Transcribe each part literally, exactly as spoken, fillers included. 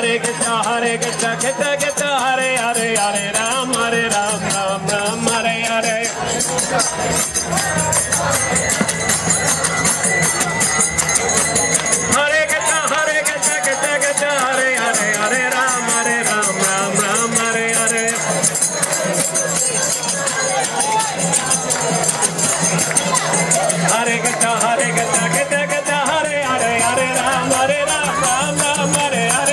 Hare Krishna, Hare Krishna, Krishna Krishna, Hare Hare, Hare Ram, Hare Ram, Ram Ram, Hare Hare. Hare Krishna, Hare Krishna, Krishna Krishna, Hare Hare, Hare Ram, Hare Ram, Ram Ram, Hare Hare. Hare Krishna, Hare Krishna, Krishna Krishna, Hare Hare, Hare Ram, Hare Ram, Ram Ram, Hare Hare.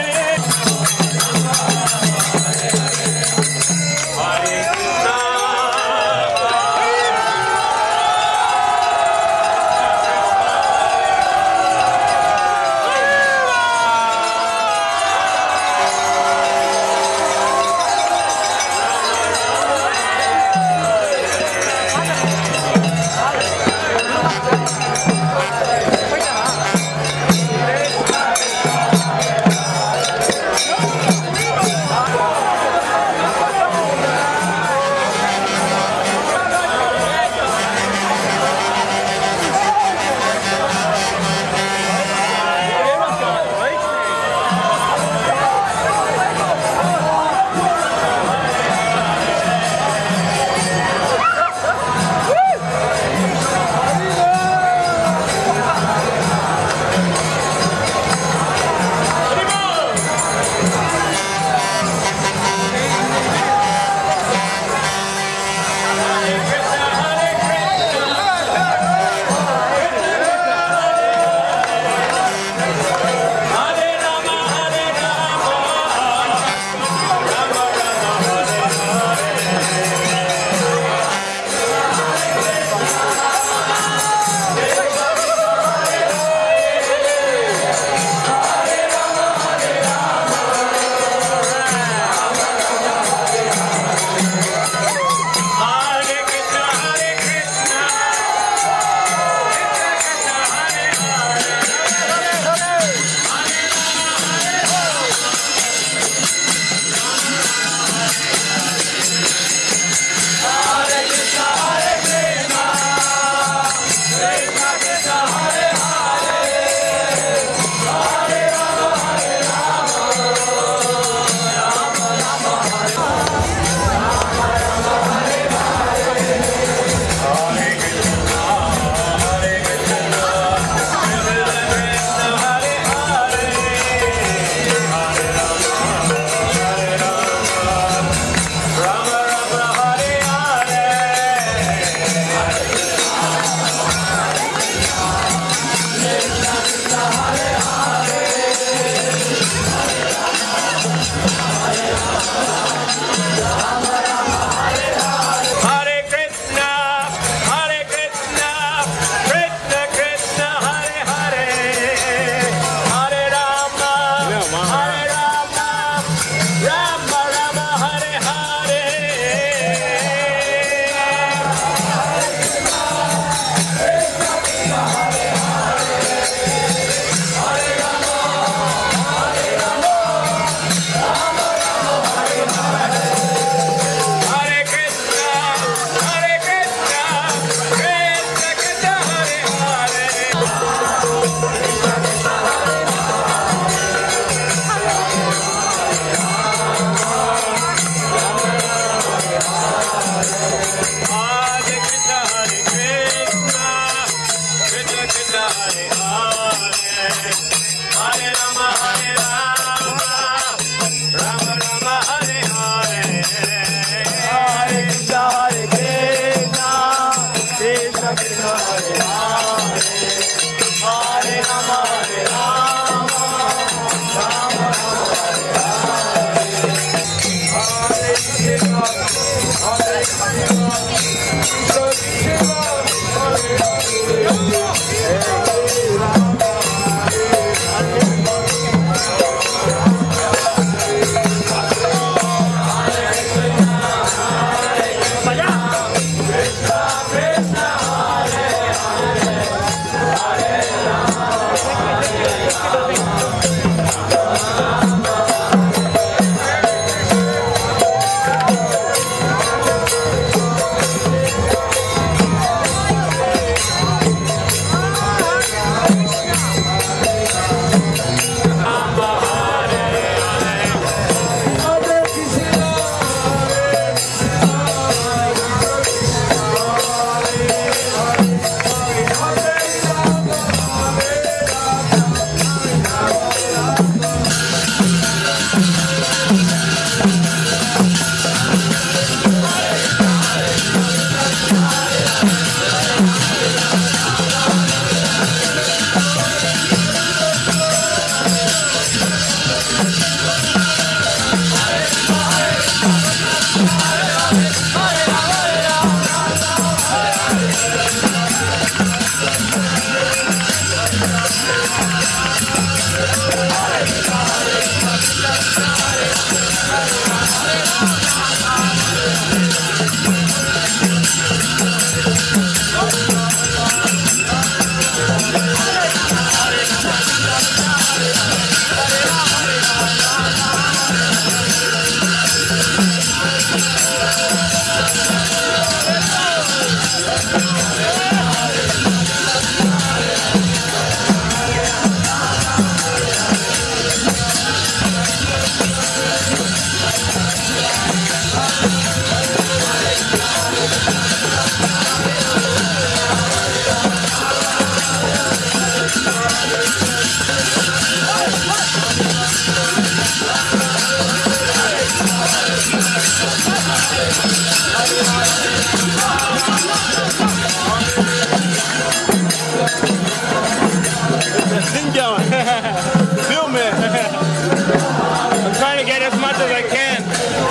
Thing going. Film it. I'm trying to get as much as I can.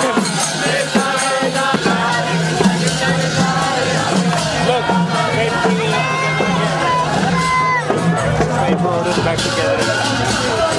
Look, they bring it together again. They brought this back together.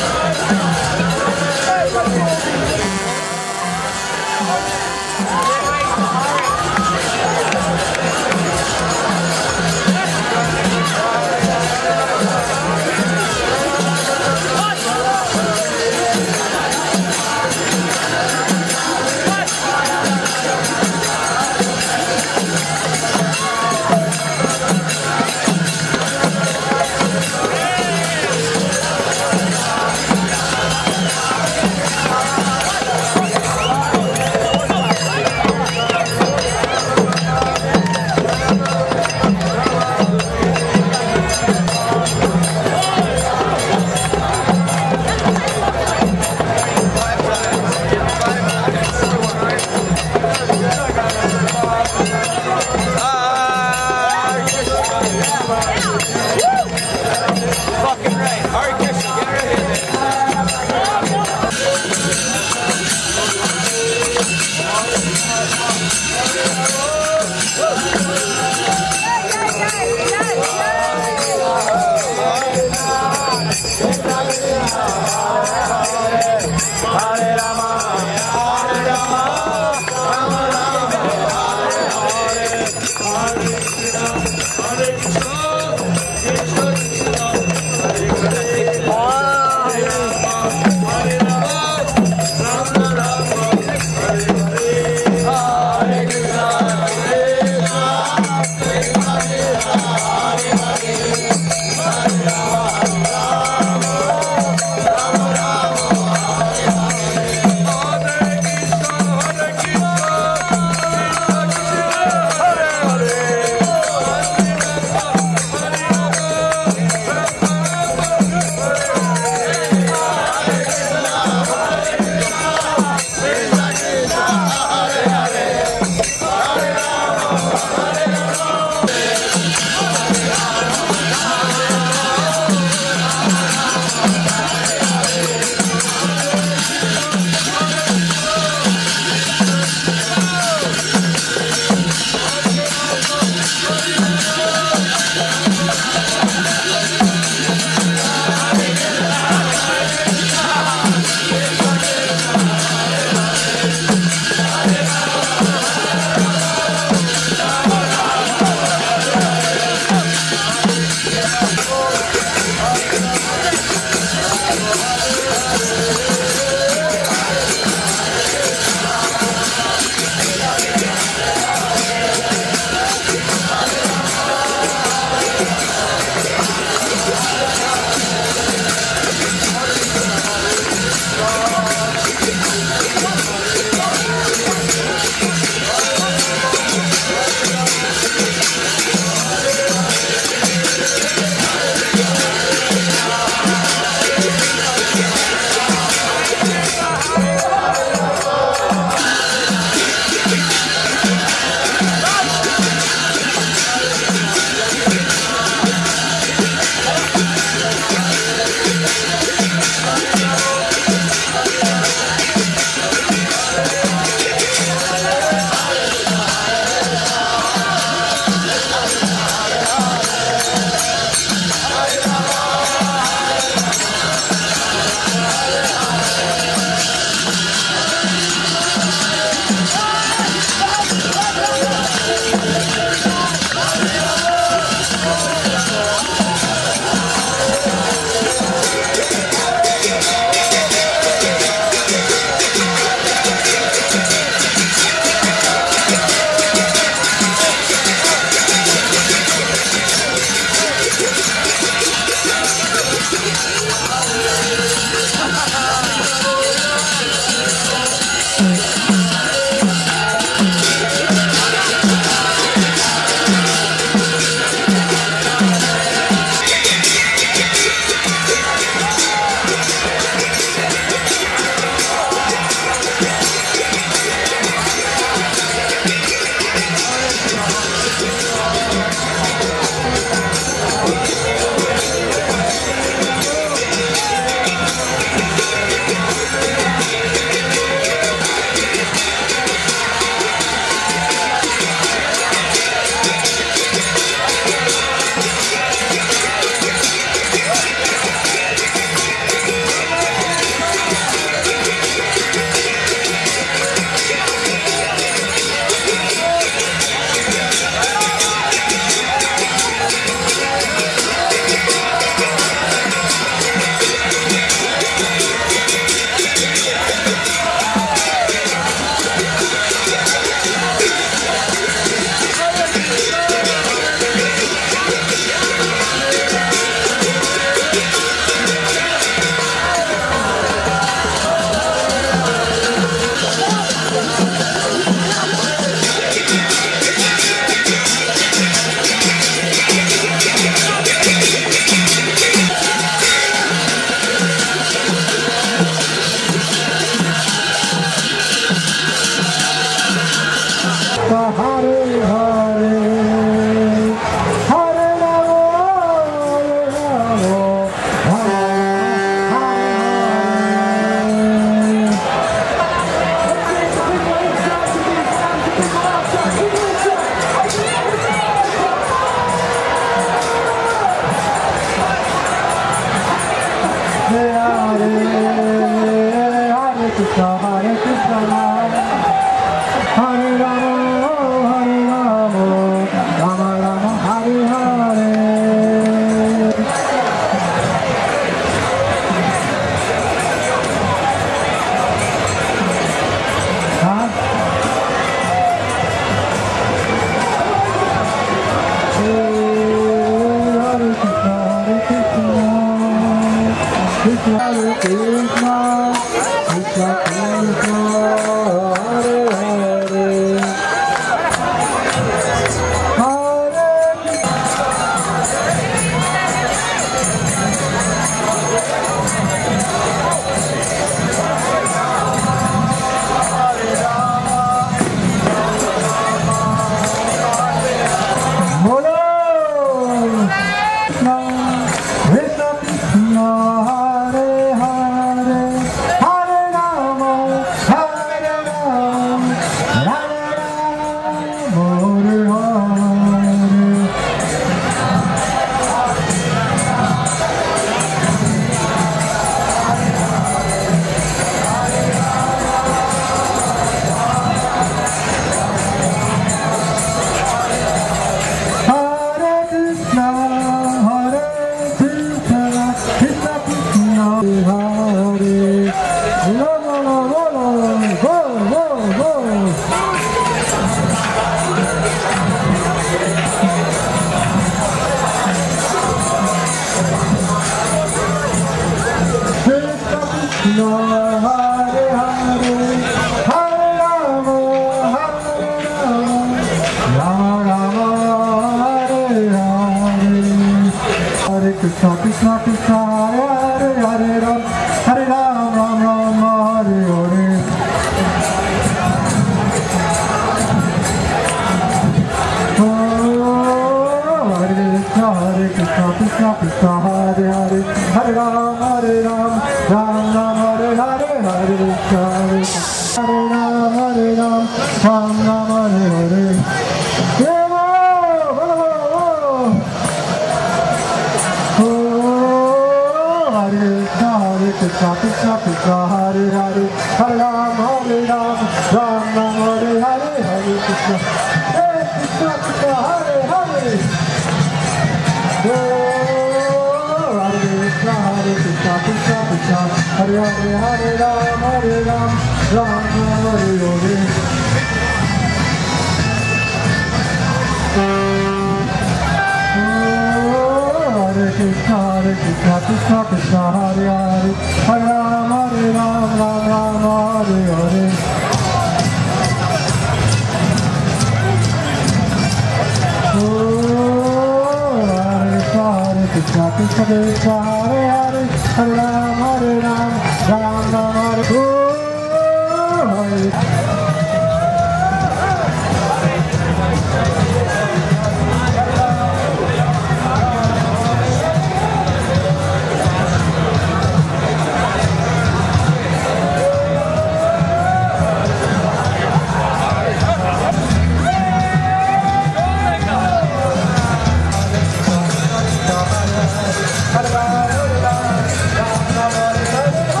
Hare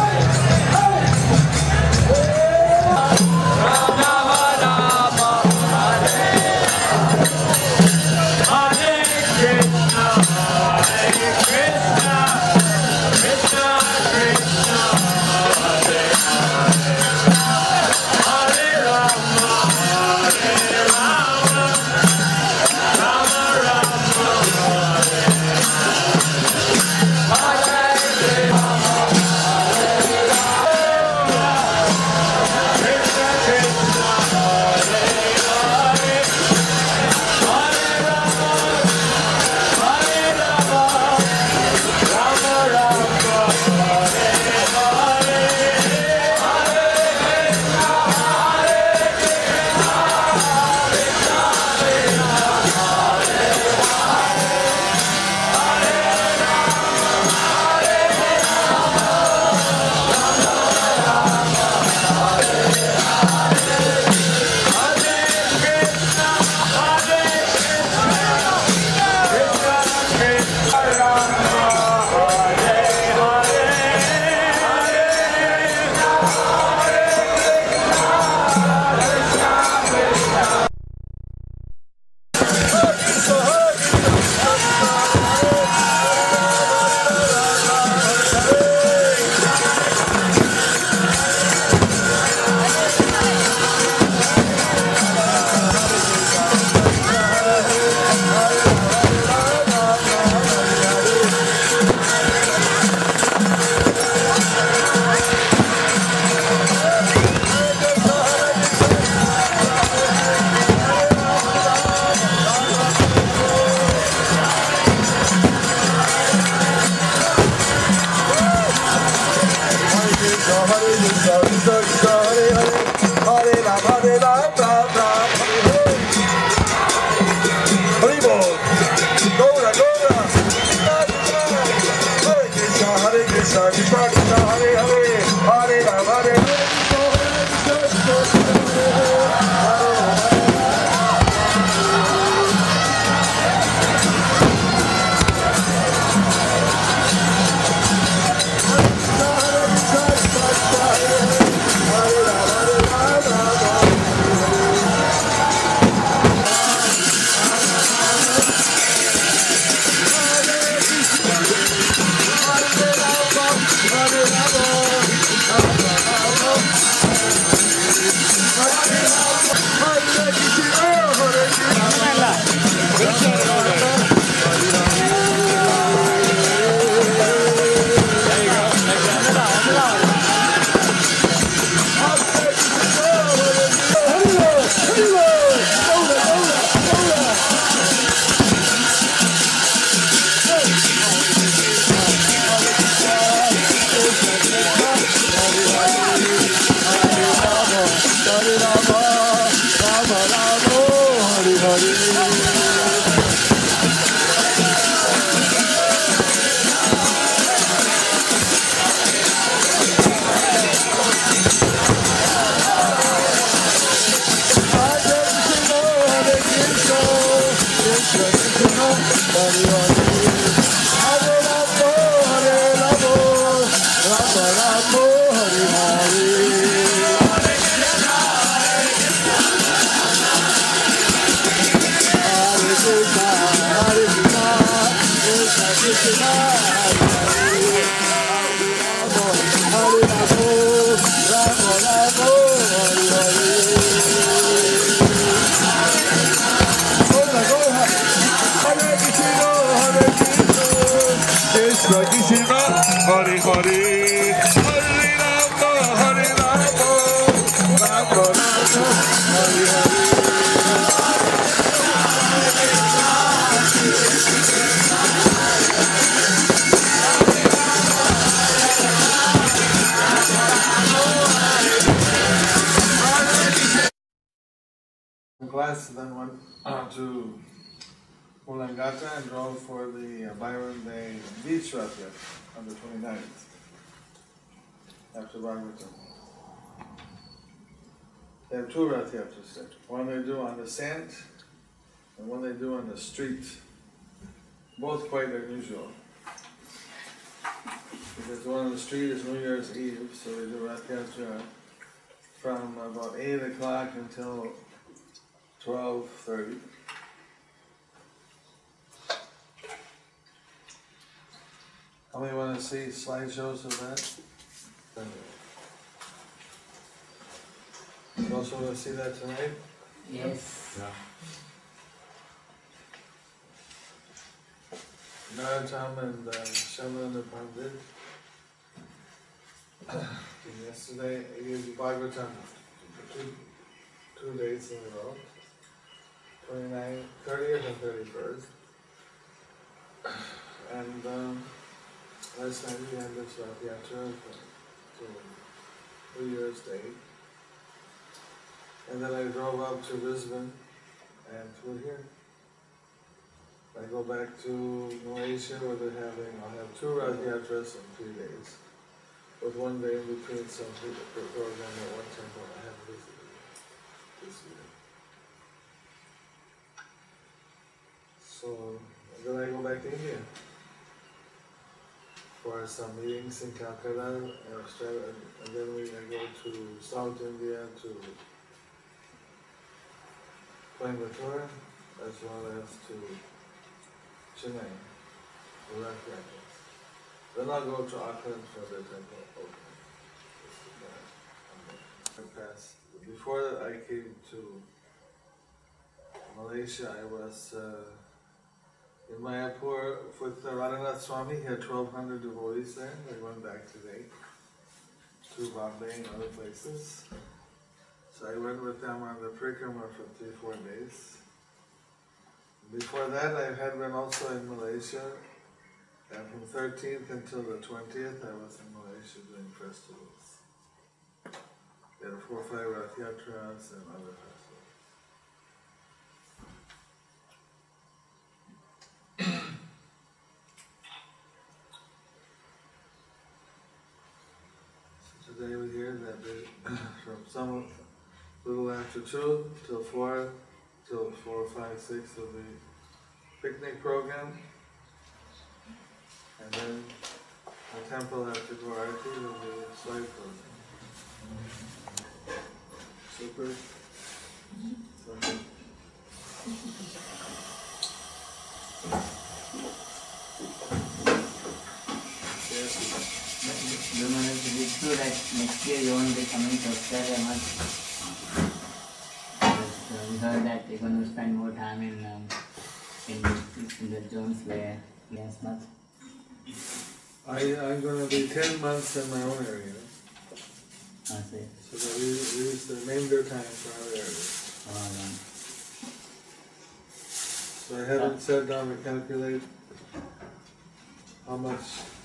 class, then went uh, to Mulangata and drove for the uh, Byron Day Beach Rath Yatra on the twenty-ninth after Bhagavatam. They have two Rath Yatras there. One they do on the sand and one they do on the street. Both quite unusual. Because the one on the street is New Year's Eve, so they do Rath Yatra from about eight o'clock until twelve thirty. How many want to see slideshows of that? You also want to see that tonight? Yes. Yeah. Naratam and uh, Shamananda Pandit. Yesterday, I gave you Bhagavatam two, two days in a row, twenty-ninth, thirtieth and thirty-first. And um, last night we had this Rath Yatra to New Year's Day. And then I drove up to Brisbane and we're here. I go back to Malaysia where they're having, I'll have two Rath Yatras in three days. With one day in between some program at one temple I have visited this year. So then I go back to India for some meetings in Calcutta and Australia, and then we I go to South India to Coimbatore as well as to Chennai, the Rath Yatras. Then I'll go to Auckland for the temple opening. Past. Before I came to Malaysia, I was uh, in Mayapur with Radhanath Swami. He had twelve hundred devotees there. I went back today to Bombay and other places. So I went with them on the parikrama for three, four days. Before that, I had been also in Malaysia. And from thirteenth until the twentieth, I was in Malaysia doing festivals. There were four or five Rath Yatras and other festivals. So today we hear that they, from some little after two till four, till four, five, six will be picnic program. And then the temple after Dwarati will be a slide program. Super. Super. You know, is it true that next year you won't be coming to Australia much? Because uh, we heard that you're going to spend more time in um, in, in the zones where there's much. I, I'm going to be ten months in my own area. I see. So that we use the remainder time for our areas. Oh, right. So I haven't sat down to calculate how much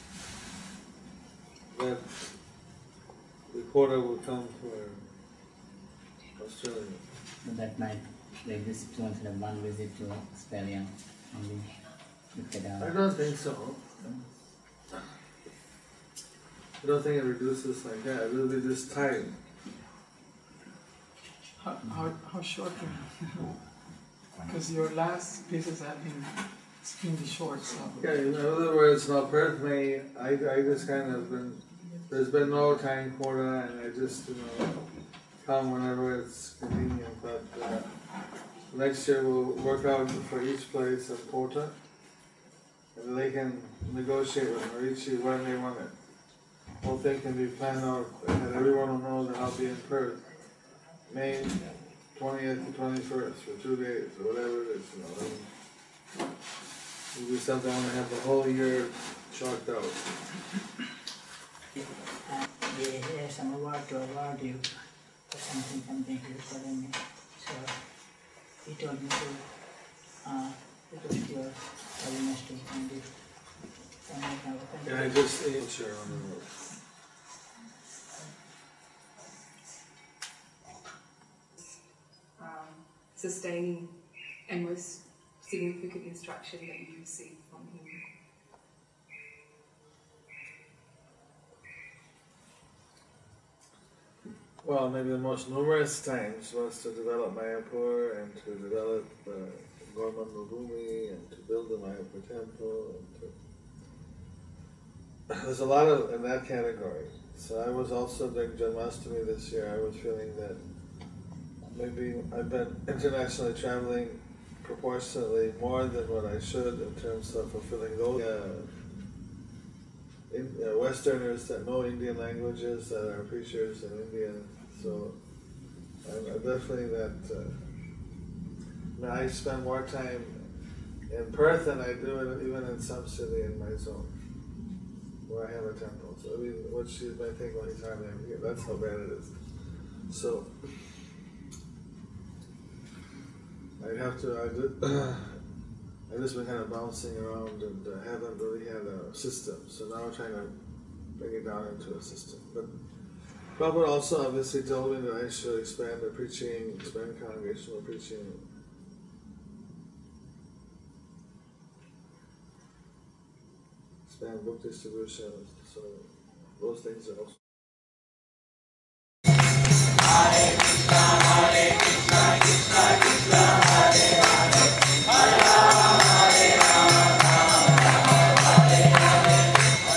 that the quota will come for Australia. So that might, like this two instead of one visit to Australia only. Look at I our, don't think so. I don't think it reduces like that. It will be just time. How, how, how short can you? Because your last pieces have been extremely short, so. Yeah, in other words, now personally, I, I just kind of been, there's been no time quota and I just, you know, come whenever it's convenient, but uh, next year we'll work out for each place a quota and they can negotiate with Marichi when they want it. The whole thing can be planned out and everyone will know that I'll be in Perth May twentieth to twenty-first for two days or whatever it is, you know. It'll be something I want to have the whole year chalked out. They have some award to award you for something, something he was telling me. So he told me to uh, request your holiness to find it. Can I just say share on the road? Um, sustaining and most significant instruction that you received from him? Well, maybe the most numerous times was to develop Mayapur and to develop uh, Gorman Bhumi and to build the Mayapur temple. And to There's a lot of in that category. So I was also during Janmashtami this year, I was feeling that maybe I've been internationally traveling proportionately more than what I should in terms of fulfilling those uh, in, uh, Westerners that know Indian languages that are preachers in India. So I'm, I'm definitely that. Uh, I spend more time in Perth than I do in, even in some city in my zone where I have a temple. So I mean, what she might think, well, he's hardly ever here. That's how bad it is. So I have to. I did. I've just been kind of bouncing around and uh, haven't really had a system. So now I'm trying to bring it down into a system. But Prabhupada also obviously told me that I should expand the preaching, expand congregational preaching. Expand book distribution. So those things are also. Hare Krishna, Hare Krishna, Krishna Krishna, Hare Hare, Hare Rama, Hare Rama, Rama Rama, Hare Hare.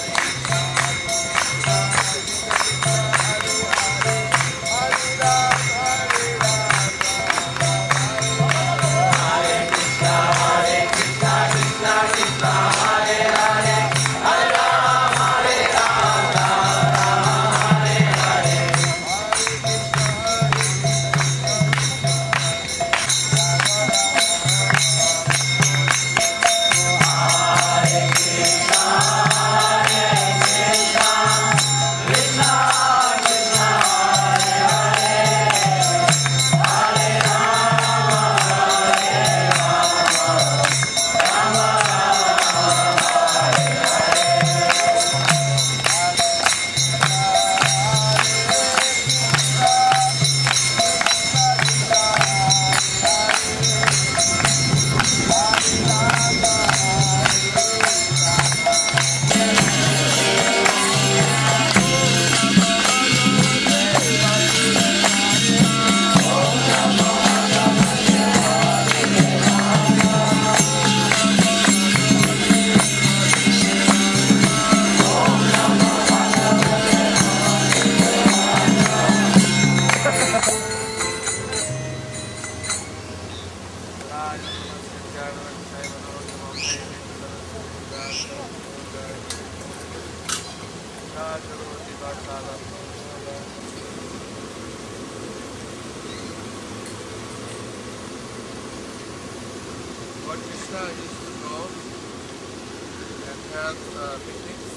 Lord Krishna used to go and have uh, picnics.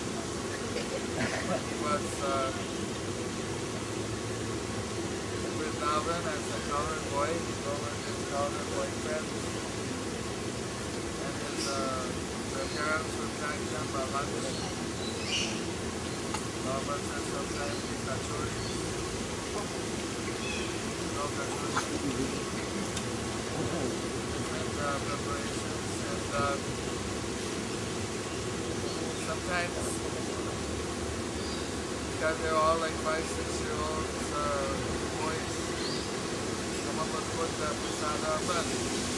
He was uh, with Ravan as a cowherd boy. He drove with his cowherd boyfriend. And his uh, the parents would thank him for lunch. Ravan said sometimes he kachori. No kachori. Uh, preparations and uh, sometimes because they're all like five, six year olds uh, boys, someone would put the prasada but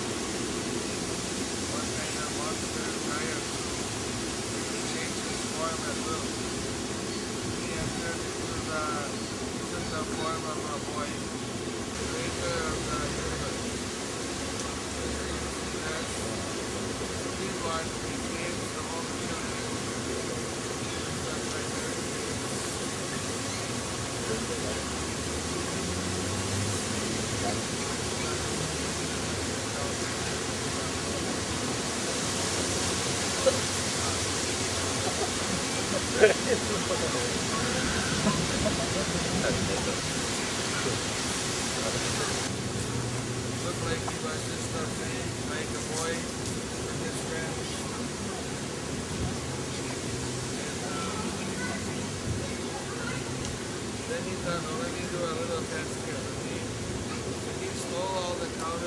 one kind of monster giant he changed his form at will. He entered into the, he took the form of a boy, creator of the universe. One became the whole children. Looked like he was just a big, like a boy with his friends. And uh, then he thought, well, let me do a little test here. He, he stole all the cow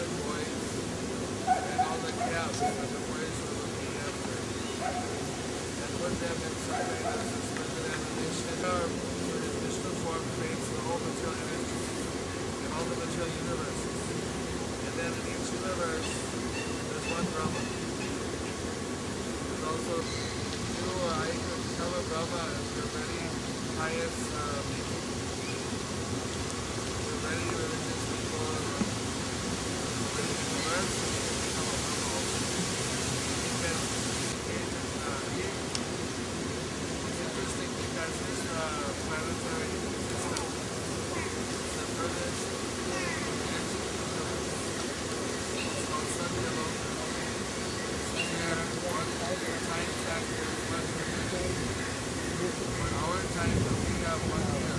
Srimad Brahma. There's also two uh, I could cover Brahma as the very highest uh, people. The very religious people, uh, very diverse, and you can become a Brahma also. You can engage in, uh, he, it's interesting because his uh, planetary system is the furthest edge of the universe. It's called Satyaloka. Where one time factor is one minute. On our time that we have one year.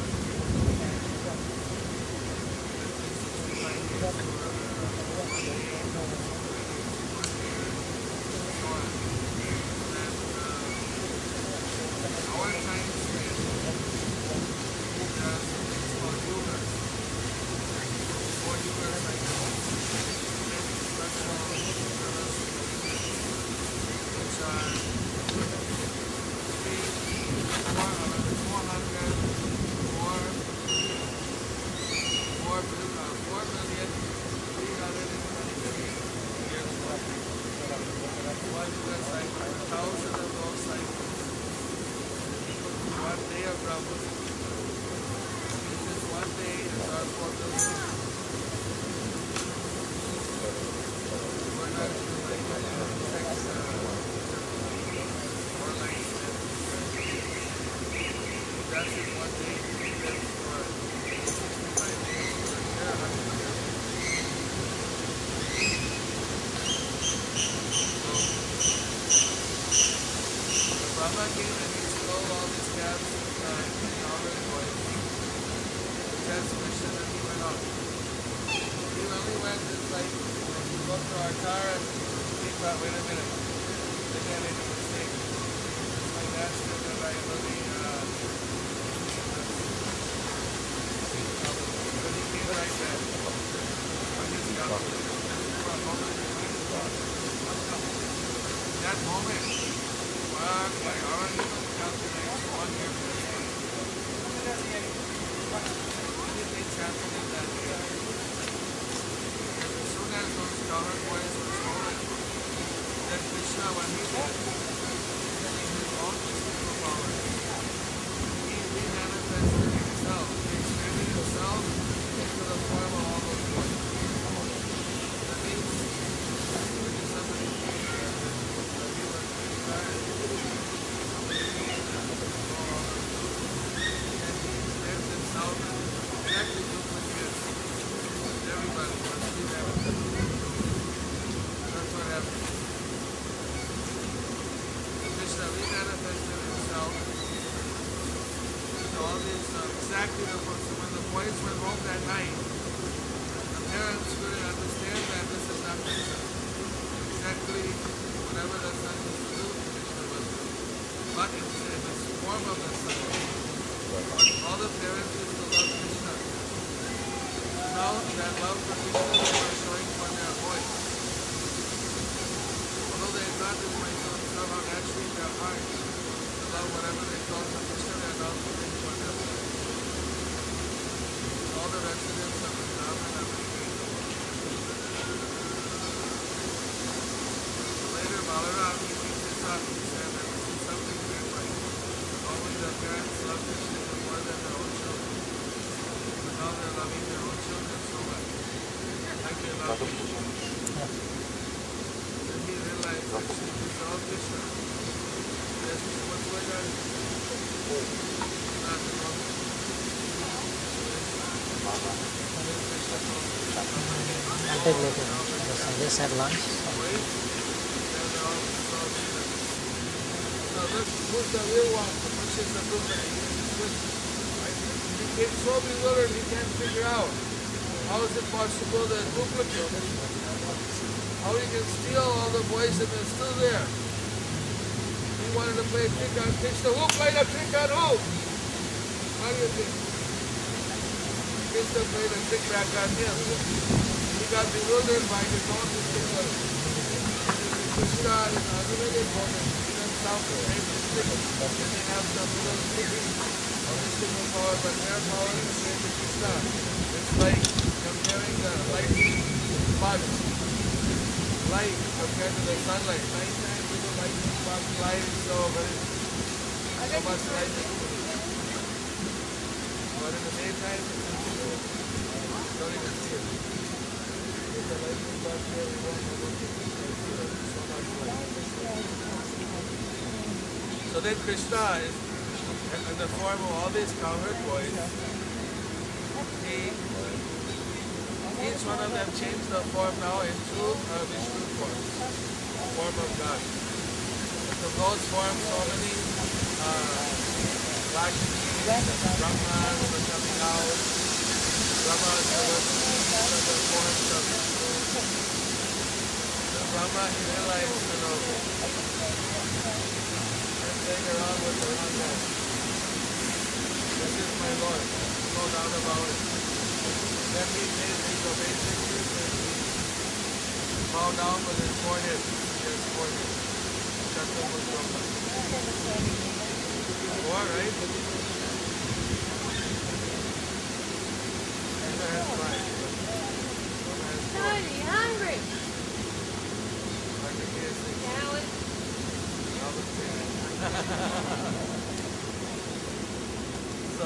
That means sixty-five years for uh, one day, one year, and so on. And uh, our time span, there are some things called yugas. Four yuga cycles. Then special yugas, which are three, four, four hundred, four, four, uh, four million, three hundred and twenty-three years long. One yuga cycle, a thousand of those cycles equal to one day of Brahma. Means this one day is our four billion. We're not even like uh, sex, uh, or like that's just one day. We live for sixty-five days for a year, one hundred years. So, the Brahma came and he stole all these calves and uh, and all the boys. He tells Krishna that he went off. He only went, it's like, you go to our car and think about, wait a minute, maybe I made a mistake. It's my master that I really, uh, but he came like that. On his calculation, for a moment, that moment, well, by our human calculation, one year passed. Many things happened in that year. Because as soon as those dollar coins were stolen, then Krishna, when he did it, using his own mystical power, he re-manifested himself. He expanded himself into the form of all those coins. That means, when somebody came here, that he was retired, somebody came and stole all the food, and he extends himself exactly duplicates everybody wants to have it. That's what happened. Krishna re-manifested himself into all these uh, exactly the books. So when the boys went home that night, the parents couldn't understand that this is not Krishna. Exactly whatever the son used to do, Krishna was doing. But in, in the form of the son. All the parents used to love Krishna. Now that love for Krishna they were showing for their boys. Although they thought this might somehow naturally in their heart to love whatever they felt for Krishna, they are now doing for their boys. All the residents of Vrindavan are making the world. Later, Balaram, he picked this up. He said that this is something different. Only the parents love Krishna more than their own children. But now they're loving their own children so much. Like they love Krishna. Then he realized that she is all Krishna. Yes, what's going on? Not the problem. I'll take later. Because I just had lunch. Now look, who's the real one? Which is the duplicate? He gets so bewildered he can't figure out how is it possible that duplicate, how he can steal all the boys and they're still there. He wanted to play a trick on Krishna. Who played a trick on who? How do you think? Krishna played a trick back on him. He got bewildered by his own mystical. Krishna is unlimited for him. He doesn't sound the same mystical. Then they have some little tricking of mystical power, but their power is the same as Krishna. It's like comparing the lightning to bugs. light compared to the sunlight. Nighttime with the lightning box light, so very so much light. But in the daytime, you don't even see it. With the lightning box here, we won't be able to see it. So much light. So then Krishna is in the form of all these cowherd boys. He, each one of them changed the form now into a Vishnu form, a form of God. From those forms, so many uh, Lakshmis and Brahmas were coming out. Brahmas were the forms of Vishnu. The Brahma, he realized, you know, I'm playing around with the one guy. This is my Lord, no doubt about it. Then he made his obeisances and he bowed down with his forehead. He has forehead. Chaturmukh Brahma. Four, right? Krishna has five. Brahma has four. Tony, hungry? Kartikeya has six. Salad. Rama ten. So,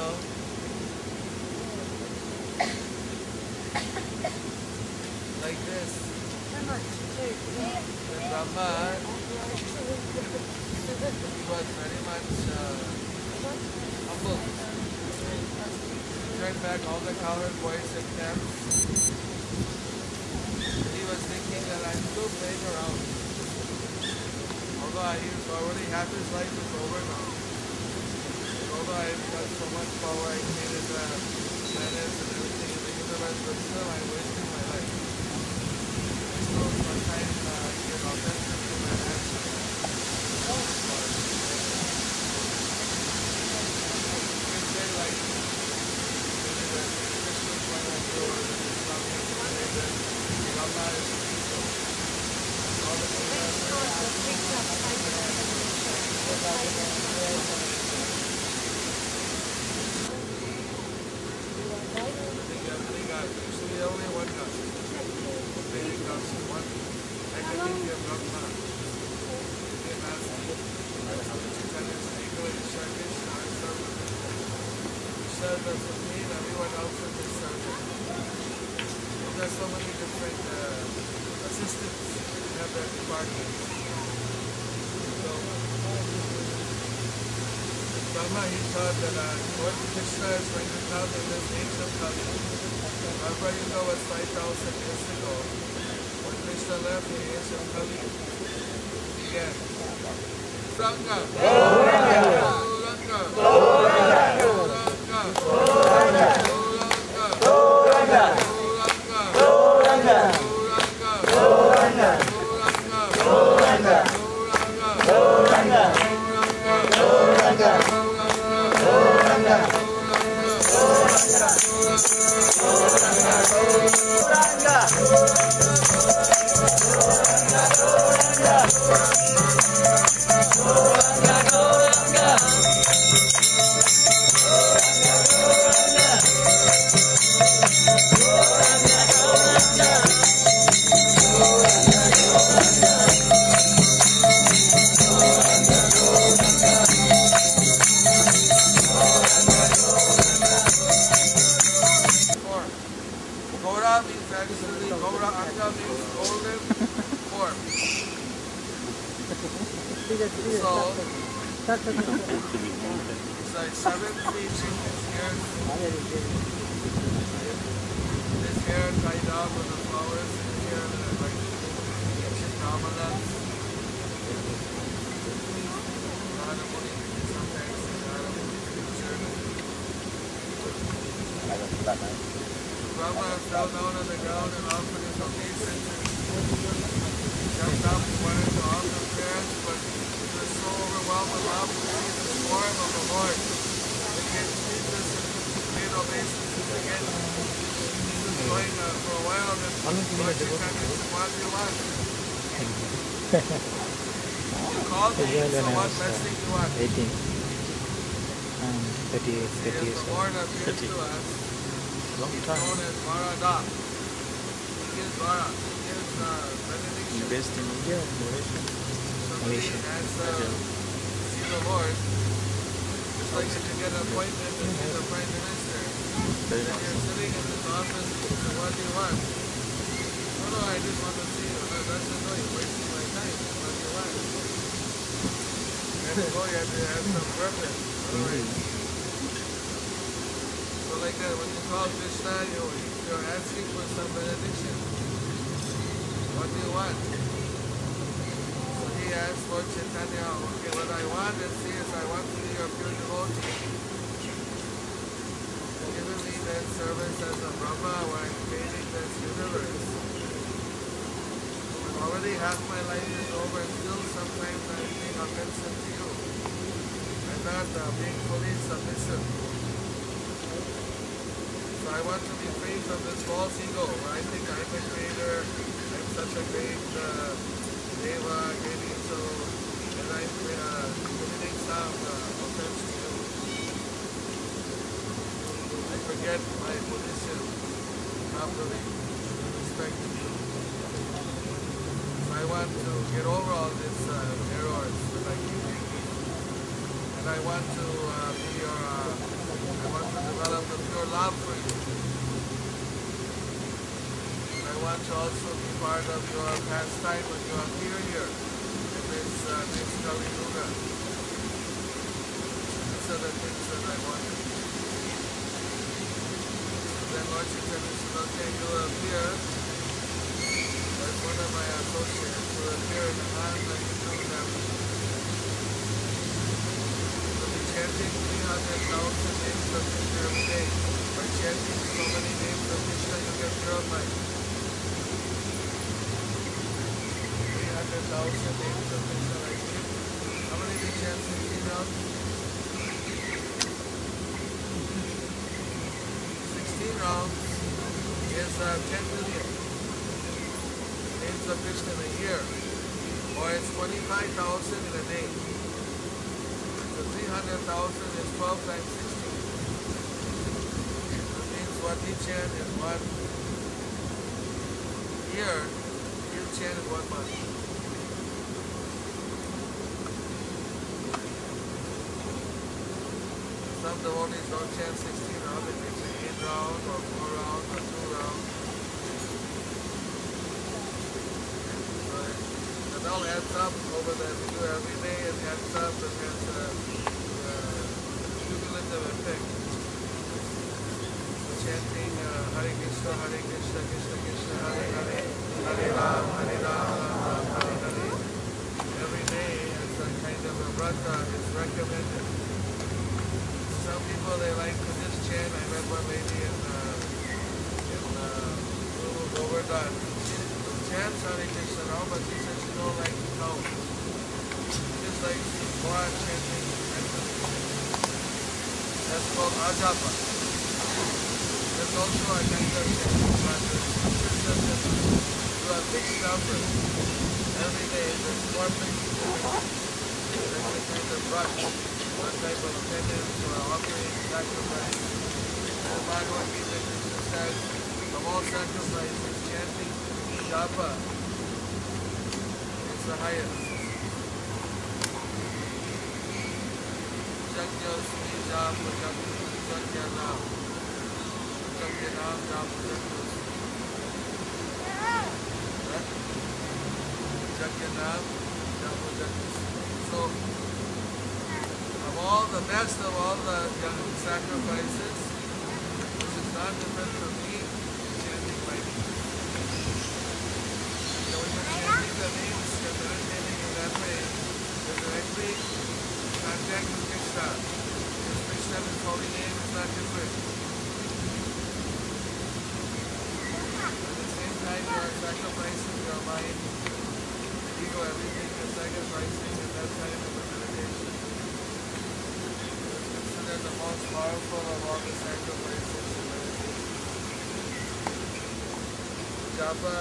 like this. How much? Two. When Brahma, he was very much uh, humble. He turned back all the cowherd boys in camp. He was thinking that I'm still playing around. Although he was already half his life is over now. Although I've got so much power, I created the planets and everything in the universe, but still I'm wasting my life. So sometimes uh, I get offensive to my master. You can say like, maybe the Christian point of view or the Islamic point of view, Rama is the people. All the Actually, only one God. Vedic gods, one. I can think of Brahma. The master. Chaitanya Srigo is Shakish, I serve him. We serve the Supreme, everyone else is his servant. There's so many different uh, assistants who have their departments. So, Brahma, he thought that uh, Lord Krishna is going to come in this age of Kali. Remember, you know, was five thousand years ago. When Krishna left the age of Kali, began. Sangha! Gauranga! Gauranga! Gauranga! Gauranga! Gauranga! Gauranga! Gauranga! Gauranga! Gauranga! So, it's like seven feet in his hair. His hair tied up with the flowers in his hair that are like ancient kamalas. Radhamuni, sometimes Radhamuni picture. Brahma fell down on the ground and offered his obeisances. He jumped up and wanted to offer prayers, but he was so overwhelmed with love to see the form of the Lord. He came to Jesus and made obeisances again. He was going uh, for a while, and Lord Chaitanya said, what do you want? You called me, so what blessing do you want? eighteen. Um, thirty-eight, He is thirty-eight, the Lord appears to us. He's known as Varada. He gives Vara. He gives uh, benediction. Based in India or Malaysia? Somebody Malaysia. has uh, see the Lord. It's like if you get an appointment to see the Prime Minister. Very Then nice. you're sitting in his office, so what do you want? Oh no, I just want to see you. No, that's no, you're wasting my time. What do you want? You have to go, you have to have some purpose. Otherwise, so like that, when you call Krishna, you, you're asking for some benediction. What do you want? So he asked Lord Chaitanya, okay, what I want is, is I want to be your pure devotee. Given me that service as a Brahma where I'm creating this universe. Already half my life is over and still sometimes I'm being offensive to you. I'm not uh, being fully submissive. So I want to be free from this false ego where I think I'm the creator, I'm such a great uh, deva, great angel, and I'm uh, committing some uh, offense to you. I forget my position properly with respect to you. So I want to get over all these uh, errors that I keep making. And I want to uh, be your, uh, I want to develop a pure love for you. And I want to also be part of your pastime when you appear here in this uh, next Kali Yuga. These are the things that I want to do. Then Lord Chaitanya said, okay, you will appear as one of my associates, you will appear in the hand that you do them. You'll be chanting three hundred thousand names of Krishna every day. By chanting so many names of Krishna, you get purified. three hundred thousand names of Krishna like you. How many do you chant sixteen rounds? sixteen rounds is uh, ten million names of Krishna in a year, or it's twenty-five thousand in a day. So three hundred thousand is twelve times sixteen. That means what he chant in one year, you chant in one month. Some devotees don't chant sixteen rounds, they chant eight rounds or four rounds or two rounds. So it all adds up over the we do every day, it adds up, it has a uh, cumulative effect. So chanting uh, Hare Krishna, Hare Krishna, Krishna Krishna, Hare Hare, Hare Ram, Hare Ram, Ram Ram, Hare Hare. Every day as a kind of a vrata is recommended. Some people, they like to just chant. I met one lady in, uh, in uh, Govardhan. She chants Hare Krishna now, but she says she don't like to count. She just likes to go on chanting mentally. That's called ajapa. That's also a kind of chanting practice. It's just that you have fixed number. Every day, there's four fixed numbers. That's a kind of brush. One type of penance or offering, sacrifice. And Bhagavad Gita Krishna says, of all sacrifices, chanting japa is the highest. Jagyosmi japa jagyanam. Jagyanam japa jagyosmi. Jagyanam japa jagyosmi. So, of all the best of all the young sacrifices, which is not different from me, is chanting my name. So when you're chanting the names, you're meditating in that way, you're directly in contact with Krishna. Because Krishna, his holy name, is not different. At the same time, you are sacrificing your mind, the ego, everything you're sacrificing at that time of the meditation. Considered the most powerful of all the sacrifices in meditation. Japa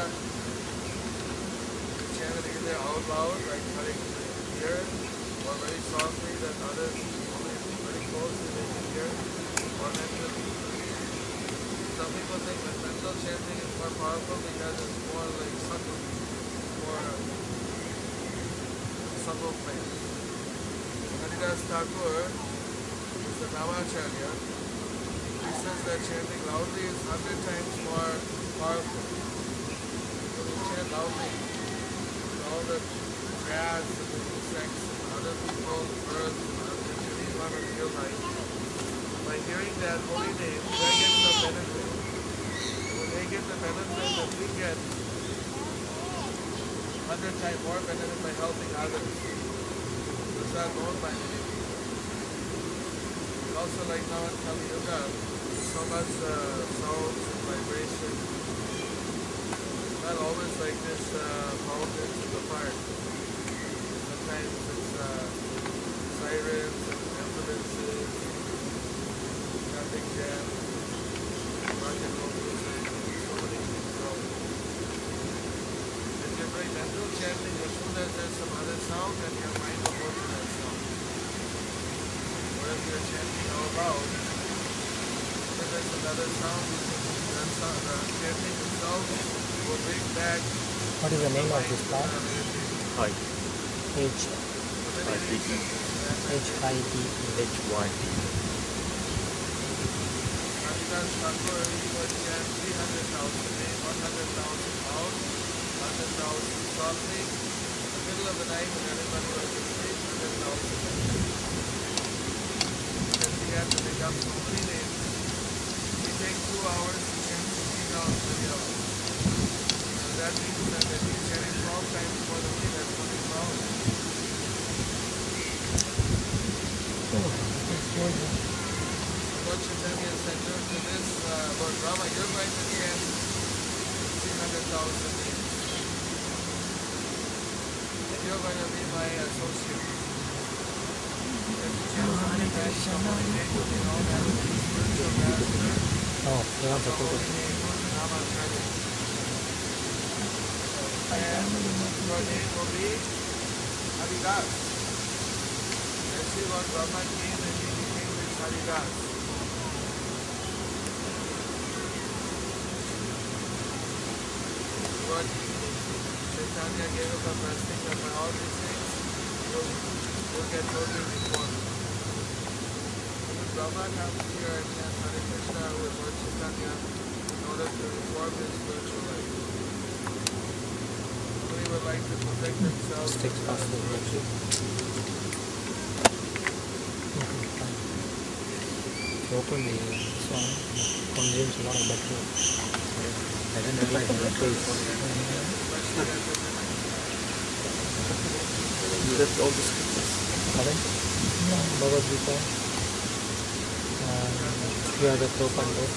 is chanted either out loud, like Hare here, or very softly that others only very closely they can hear, or mentally. Some people think that mental chanting is more powerful because it's more like subtle, more subtle plants. Haridas Thakur is the Namacharya. He says that chanting loudly is hundred times more powerful. So we chant loudly, all the grass and the insects and other people, birds, and really want to feel like by hearing that holy name, they get some benefit. And when they get the benefit that we get, hundred times more benefit by helping others. It's not known by many people. Also, like now in Kali Yuga, so much uh, sounds and vibration. Not always like this uh, mountains in the park. Sometimes it's uh, sirens and ambulances, traffic jam, rock and roll music, so many things. So if you're doing mental chanting, as soon as there's some other sound, then your mind will go to that sound. Or if you're chanting out loud, if there's another sound, that sound, the chanting itself will bring back. What is the name of this plant? Hi. H I T E. H I D E. H Y D. Haridas Thakur, he would chant three hundred thousand names, one hundred thousand loud, one hundred thousand softly. In the middle of the night when everybody was asleep, one hundred thousand names. Because he had to make up so many names. We take two hours to chant fifteen hours very hours. And that means that if he's chanting twelve times more than me, that's twenty-four hours. Lord Chaitanya said to this uh, Lord Rama, you're going to chant three hundred thousand names. And you're going to be my associate. If you chant so many times, so many names will be known as the spiritual master. Oh, you want to The put holy it? name was Namacharya. And your name will be Haridas. And see Lord Brahma came and he became this Haridas. Lord Chaitanya gave us a blessing that by all these things you'll, you'll get totally reformed. When Brahma comes here and chants Hare Krishna with Lord Chaitanya in order to reform his spiritual life. Somebody would like to protect themselves Sticks with past the virtue. Okay, fine. If you open the Swami, it consumes a lot of battery. I don't realize the battery is. You left all the scriptures. Pardon? No, Bhagavad Gita. Um, few other Prabhupada books.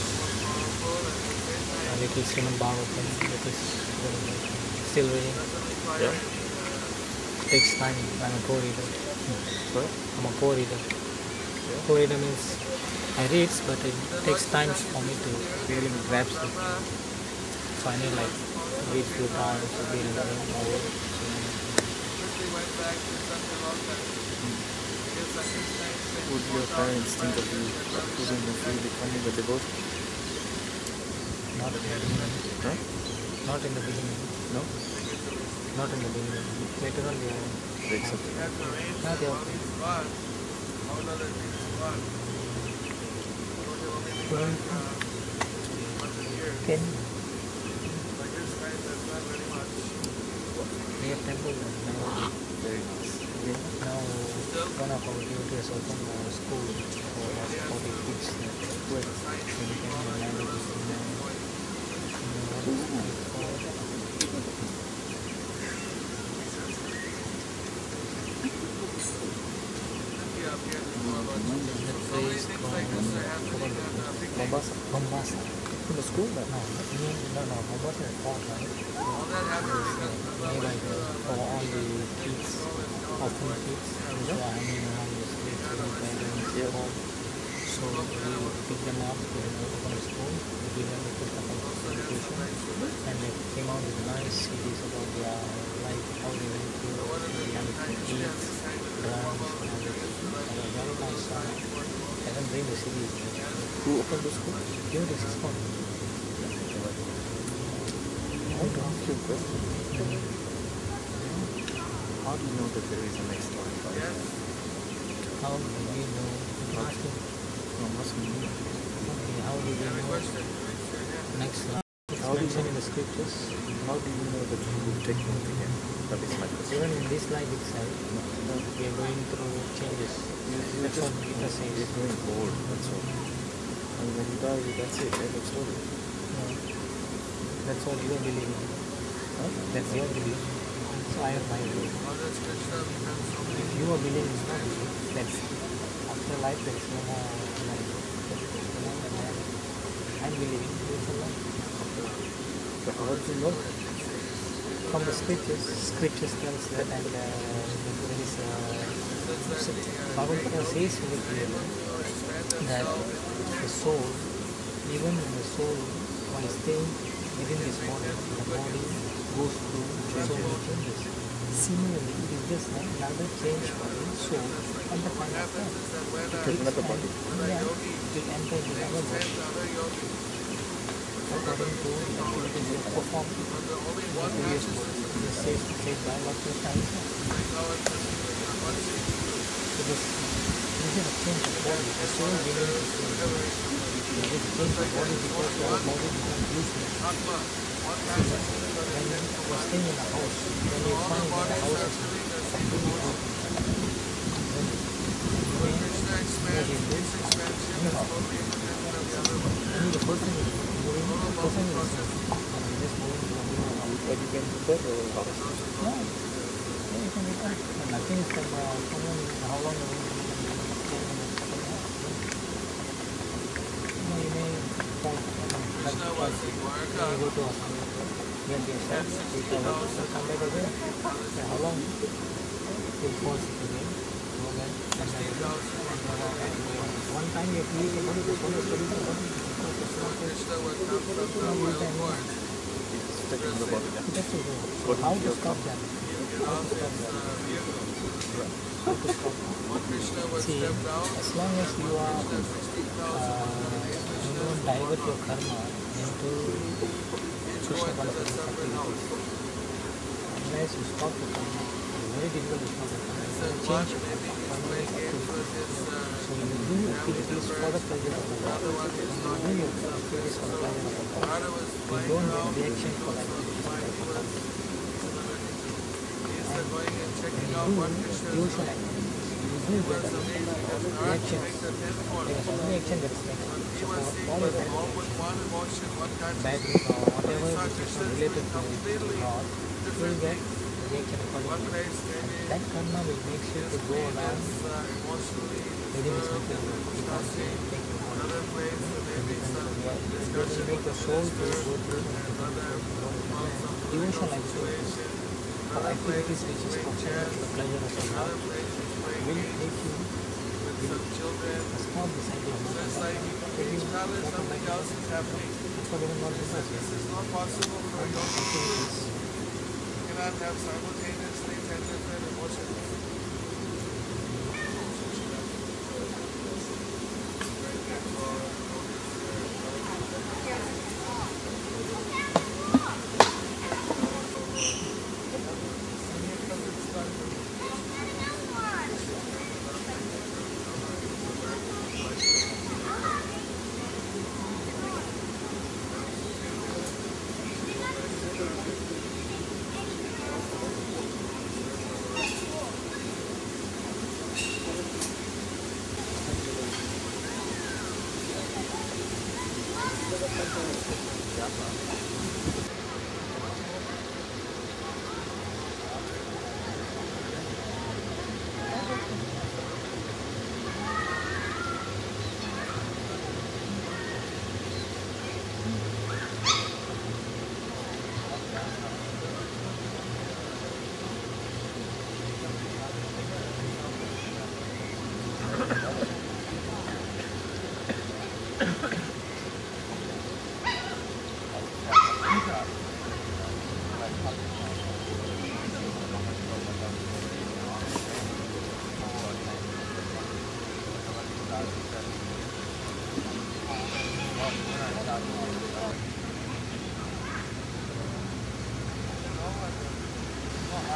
A little Srimad Bhagavatam. That is very good. Still reading. Yeah. Takes time. I'm a co-reader. Sorry? I'm a co-reader. Co-reader means I read, but it takes time for me to really grasp it. So I need like read few times to be learning more. Quickly went back to such a long time. Because at this time, Would your parents think of you choosing to feel becoming a devotee? Not in the beginning. Huh? Not in the beginning. No? Not in the beginning. Later on they are. They accepted. we had to arrange Not all yet. these laws, all other things laws. So they only make Well, like uh, fifteen hundred years. Can Like this time, there's not very much. we have temple now? Very nice. Yeah. Now one of our devotees opened a school for us forty kids. Wait. So we can learn languages in there. So many things like this are happening at uh, big Mombasa. Mombasa. In the school? No, no, no, no, Mombasa is hot, right? all that happens because Nearby there for all the kids, orphan kids, which are hanging around the streets with their parents Yeah. home. So we pick them up, we open a school, we give them a good education, and they came out with nice C Ds about their life, how they went through, the young kids, drums, and everything. And a very nice song. I can bring the C Ds. Who opened the school? Here this is fun. want to ask you a question. How do you know that there is a next life? How do we know? How do I'm asking you. Okay, how do we know next life? How do you Mentioned in know? the scriptures. How do you know that you will take birth again? That is my question. Even in this life itself, we are going through changes. You're That's just what Gita says. you're growing old, that's all. And when you die, that's it, end of story. No, that's what you are believing. Huh? That's your belief. So I have my belief. If you are believing it's not belief, that's after life there is no more life. You know, and then I'm believing there is a life. So how do you know? From the scriptures, scriptures tells that, and uh, there is uh, Bhagavad says very clearly that the soul, even the soul, while staying within this body, the body goes through so many changes. Similarly, it is just another change for the soul at the time of death. To another body. Yeah, it enters another body according to the activities they have performed in the previous body. It is said, said by what you find. It is, this is a change of body. The soul remains the same. It is change of body because our body becomes useless. When you are staying in a house, when you find that the house is completely broken, then you may move in this anyhow. Only the person is moving, the person is just moving from here. But you can do that or how? No, yeah, you can do that. And nothing is from uh, someone, how long you will be staying in a couple of hours. You know, you may try to come back to you go to hospital, get yourself, recover, and come back again. So how long? You'll fall sick again, go again, and then again. One time you create a body, the soul is ready to body. It's stuck in the body. It has to go. So how to stop that? How to stop that? How to stop that? See, as long as you are, uh, you don't divert your karma into Krishna consciousness activities, unless you stop the karma, it's very difficult to stop the karma. You can change your karma activities. So you do activities for the pleasure of the Lord. When you do your activities for the pleasure of the Lord, you don't get reaction for the activities of the Lord. And when you do devotional activities, you do get reactions. There is no reaction that is negative. So for all of that reaction, bad or whatever which is related to God, you will get reaction accordingly. And that karma will make you to go along within this material because you are taking on it. It will make the soul to go through devotional activities or activities which is concerned to the pleasure of the Lord will make you will stop the cycle of movement. If you open like that, that's what even Lord says. This is not possible for a yogi. Activities. You cannot have simultaneously ten different emotions.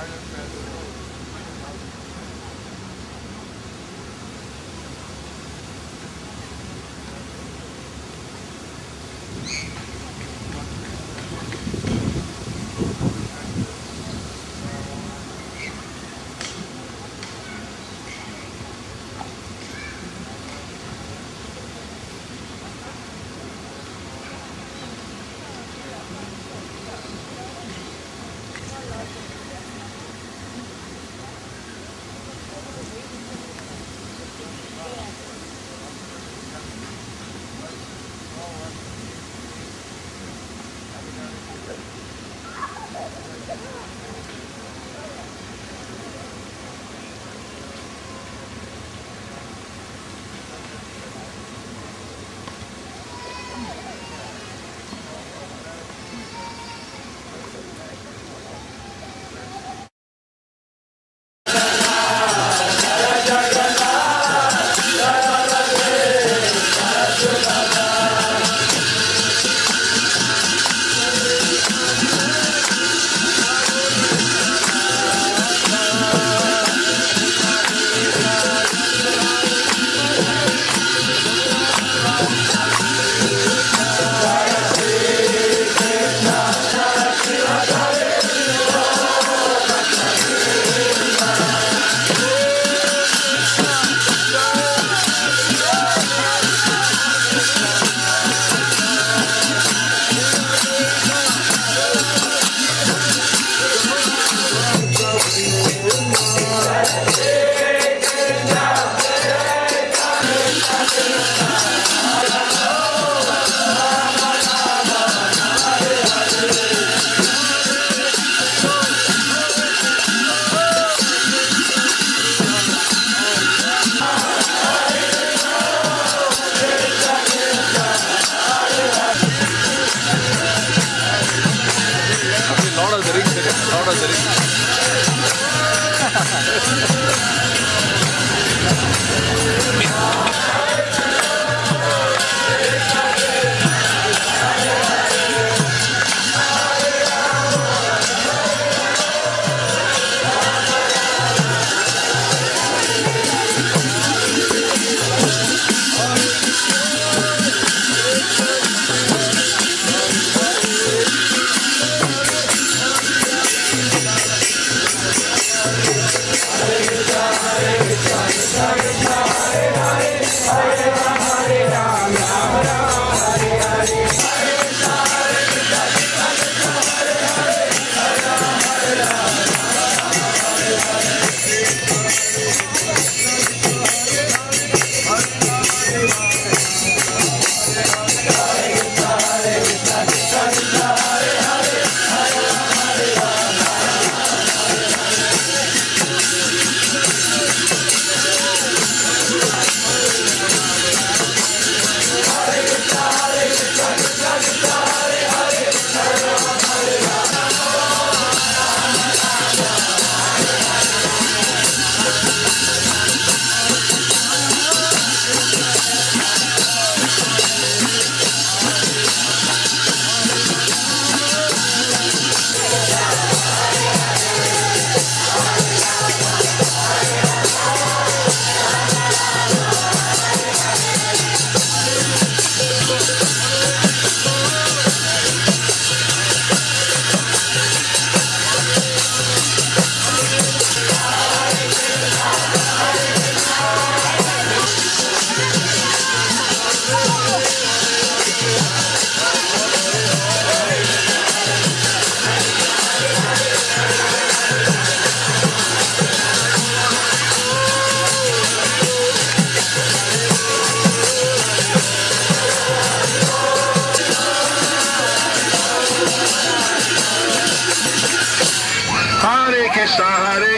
Krishna, Hare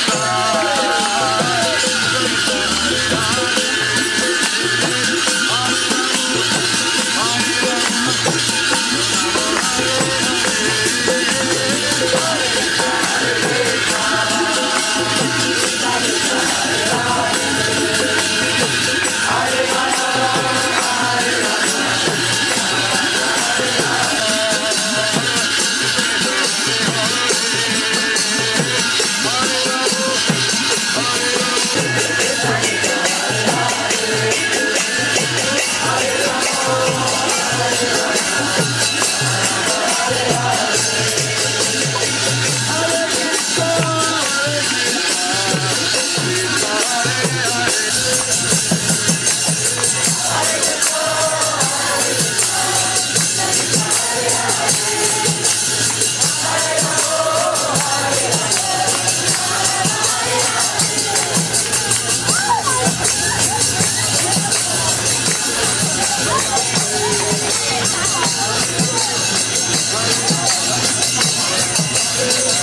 Krishna.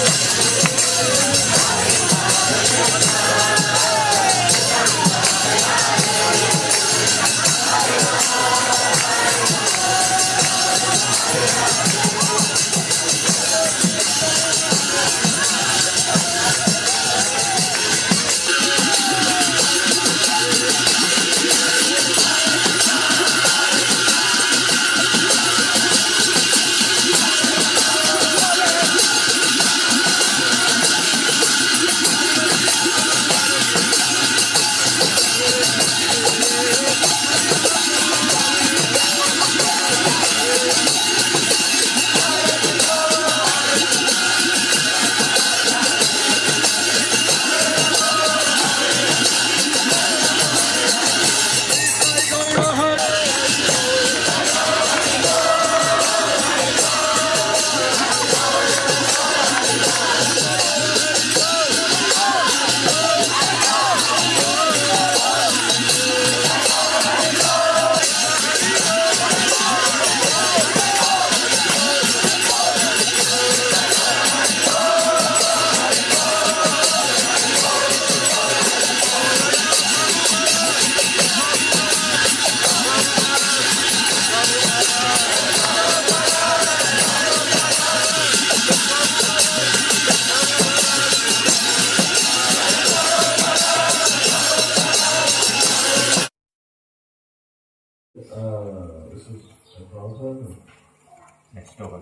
Uh, this is a problem. Next over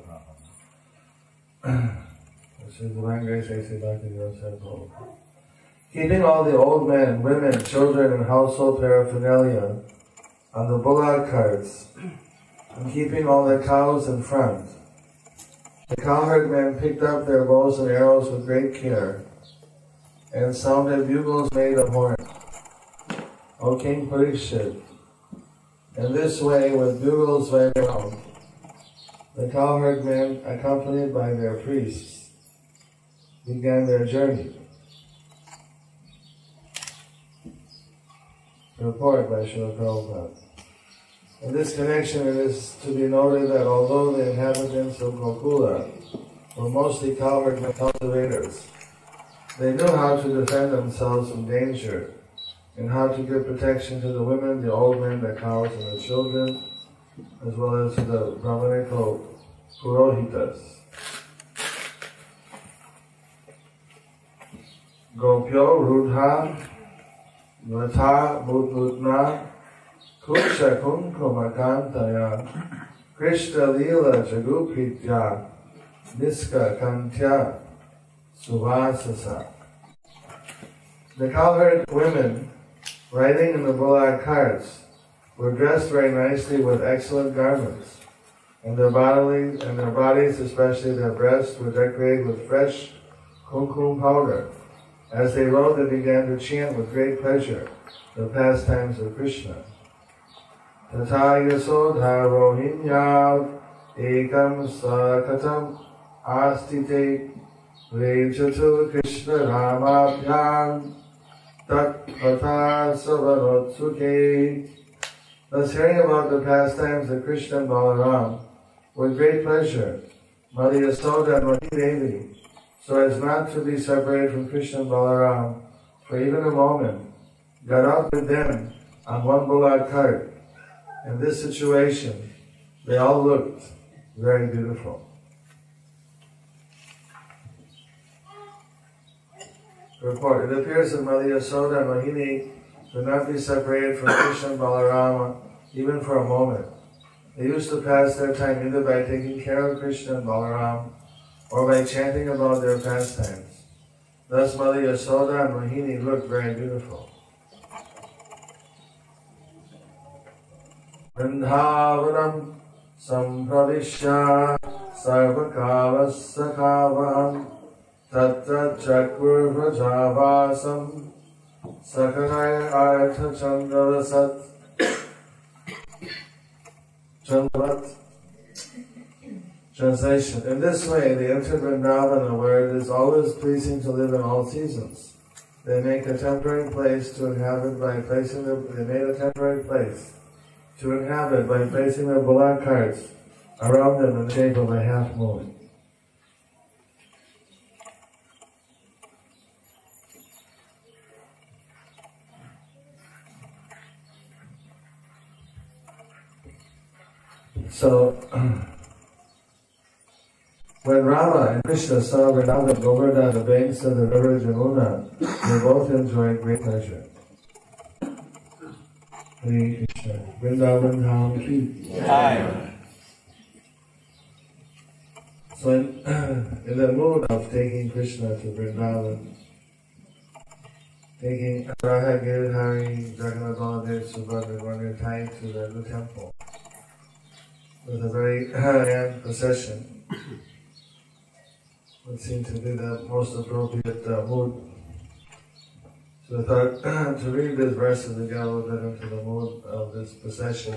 problem. This is Divine Grace A C Bhakti Yosemite. Keeping all the old men, women, children, and household paraphernalia on the bullock carts, and keeping all the cows in front. The cowherd men picked up their bows and arrows with great care, and sounded bugles made of horn. O King Parikshit, in this way, with bugles by round, the cowherd men, accompanied by their priests, began their journey. Report by Srila Prabhupada. In this connection, it is to be noted that although the inhabitants of Gokula were mostly cowherd cultivators, they knew how to defend themselves from danger and how to give protection to the women, the old men, the cows, and the children, as well as to the Brahmanical Purohitas. Gopyo Rudha Vata Mudmudna Kusha Kumkumakantaya Krishna Lila Jagupritya Niska Kantya Suvasasa. The cowherd women riding in the bullock carts were dressed very nicely with excellent garments, and their bodily and their bodies, especially their breasts, were decorated with fresh kumkum powder. As they rode, they began to chant with great pleasure the pastimes of Krishna. Tata yasodha rohinyad ekam sakatam astite rejatu Krishna ramabhyam tat pata savanotsuke. Thus, hearing about the pastimes of Krishna and Balaram with great pleasure, Mother Yasoda and Mati Devi, so as not to be separated from Krishna and Balaram for even a moment, got out with them on one bullock cart. In this situation, they all looked very beautiful. Report. It appears that Mother Yasoda and Mohini could not be separated from Krishna and Balarama even for a moment. They used to pass their time either by taking care of Krishna and Balaram or by chanting about their pastimes. Thus Mother Yasoda and Mohini looked very beautiful. Vrindavanam sampravishya sarvakavasakavaham tatra chakur vrajavasam sakanaya artha chandravasat chandravat. Translation. In this way, they entered Vrindavana, where it is always pleasing to live in all seasons. They make a temporary place to inhabit by placing their, they made a temporary place to inhabit by placing their bullock carts around them in the shape of a half moon. So, when Rama and Krishna saw Vrindavan Govardhan on the banks of the river Jamuna, they both enjoyed great pleasure. Hare Krishna. Vrindavan Dham Ki. So in, in the mood of taking Krishna to Vrindavan, taking Radha, Giridhari, Jagannath, Baladev, Subhadra, running tied to the, the temple with a very grand procession would seem to be the most appropriate uh, mood. So I thought to read this verse and to get a little bit into the mood of this procession.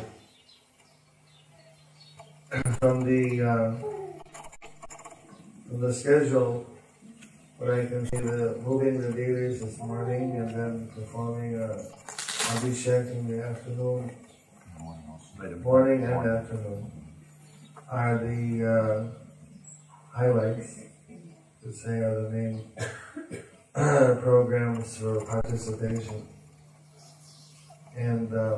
From the uh, from the schedule, where I can see the moving the deities this morning and then performing uh, Abhishek in the afternoon, morning and afternoon, are the uh, highlights, to say are the main programs for participation. And uh,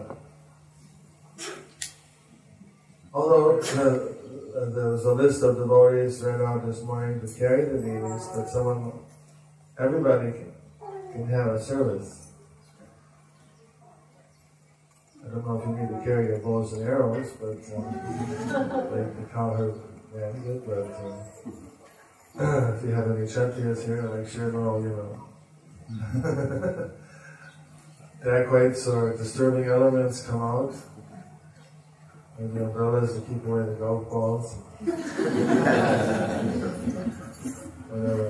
although uh, there was a list of devotees read out this morning to carry the deities, but someone, everybody can, can have a service. I don't know if you need to carry your bows and arrows, but um, like the cowherd man did, but uh, if you have any Kshatriyas here, like sure know, you know, dacoits or disturbing elements come out. And the umbrellas to keep away the golf balls. Whatever.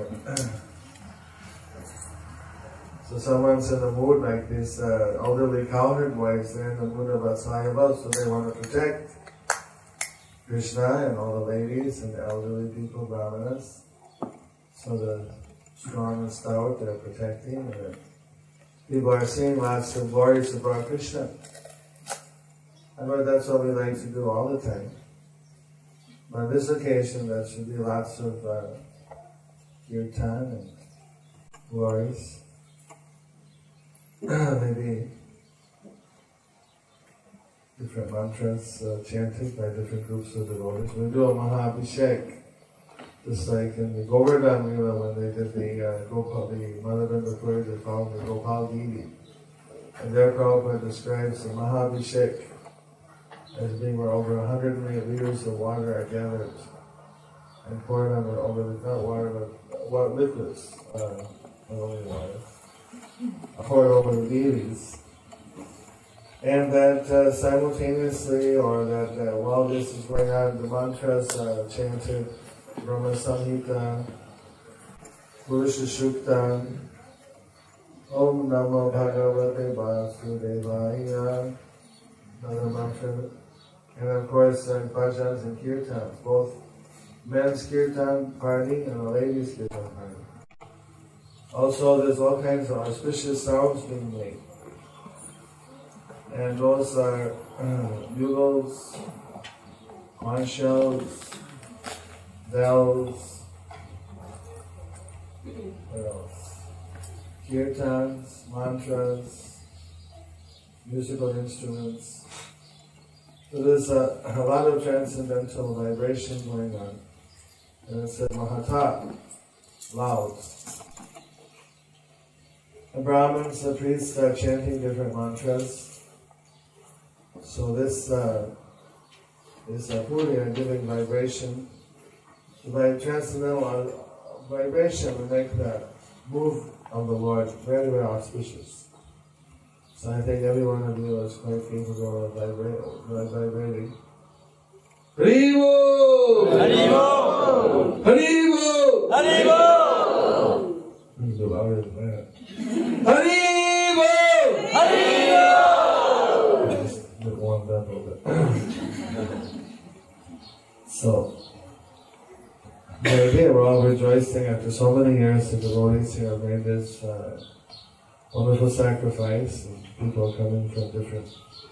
So someone's in the mood like these uh, elderly cowherd wives, they're in the mood of Vatsayava, so they want to protect Krishna and all the ladies and the elderly people, brahmanas. So the strong and stout, they're protecting. And people are seeing lots of glories about Krishna. But that's what we like to do all the time. But on this occasion, there should be lots of uh, kirtan and glories. Maybe different mantras uh, chanted by different groups of devotees. We do a Mahabhishek, just like in the Govardhan Lila when they did the uh, Gopal, the Madhavendra Puri, they found the Gopal Devi. And there Prabhupada describes the Mahabhishek as being where over a hundred liters of water are gathered and poured on the, over the, not water, but what liquids, uh, not only water, poured over the deities. And that uh, simultaneously, or that uh, while this is going on, the mantras uh, chanted, Brahma Samhita, Purusha Shukta, Om Namo Bhagavate Vasudevaya, another mantra. And of course, uh, bhajans and kirtans, both men's kirtan party and a ladies' kirtan party. Also, there's all kinds of auspicious sounds being made. And those are uh, bugles, conch shells, bells, what else? Kirtans, mantras, musical instruments. So there's a, a lot of transcendental vibration going on. And it said Mahata, loud. The Brahmins, the priests are chanting different mantras. So this uh, this uh, Purya giving vibration. So by transcendental uh, vibration we make the move of the Lord very, very auspicious. So I think every one of you is quite capable of vibrating. Haribo! Haribo! Haribo! Haribo! You do louder than that. Haribo! Haribo! I just get warmed up a little bit. So, again, we're all rejoicing after so many years the devotees here have made this uh, wonderful sacrifice. People coming from different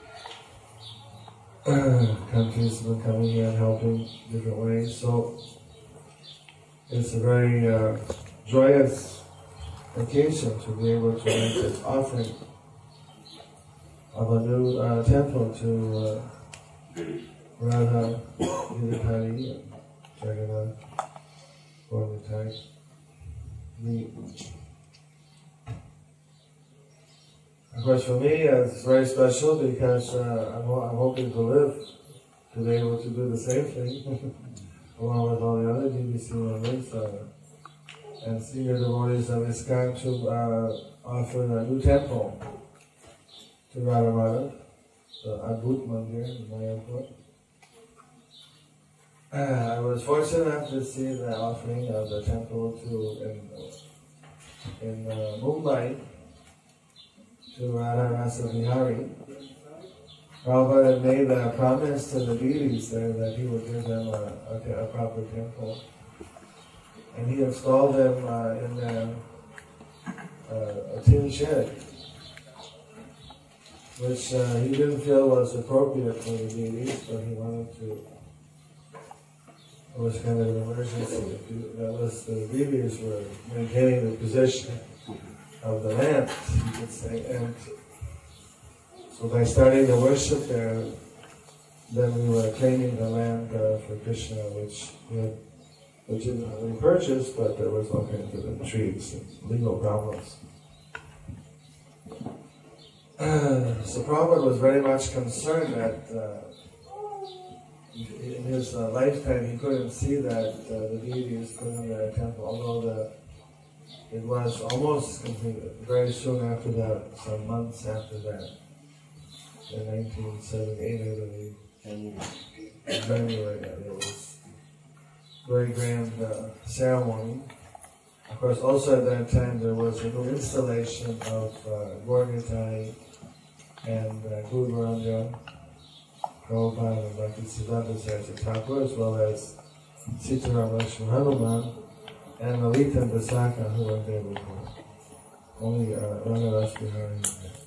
uh, countries have been coming here and helping different ways. So it's a very uh, joyous occasion to be able to make this offering of a new uh, temple to uh, Radha, Giridhari, and Jagannath, born the type. The, of course, for me, uh, it's very special because uh, I'm, I'm hoping to live to be able to do the same thing, along with all the other D B C members uh, and senior devotees of ISKCON to uh, offer a new temple to Radharani, the Adbhut Mandir in Mayapur. Uh, I was fortunate enough to see the offering of the temple to in, in uh, Mumbai to Radha Rasa Vihari. Prabhupada had made a promise to the deities there that he would give them a, a, a proper temple. And he installed them uh, in a, a, a tin shed, which uh, he didn't feel was appropriate for the deities, but he wanted to. It was kind of an emergency. That was, the deities were maintaining the position of the land, you could say. And so by starting to worship there, then we were claiming the land uh, for Krishna, which we had legitimately purchased, but there was all kinds of intrigues and legal problems. Uh, so Prabhupada was very much concerned that uh, in his uh, lifetime he couldn't see that uh, the deities put in their temple, although the, it was almost completed. Very soon after that, some months after that, in nineteen seventy-eight, I believe, in January, there was a very grand uh, ceremony. Of course, also at that time there was a new installation of uh, Gorgatai and uh, Guru Varanga, Prabhupada and Bhaktisiddhanta Saraswati Thakur, as well as Sitaram Lakshman Hanuman and Lalita and Visakha, who were there before. Only uh, Rangaras Bihari.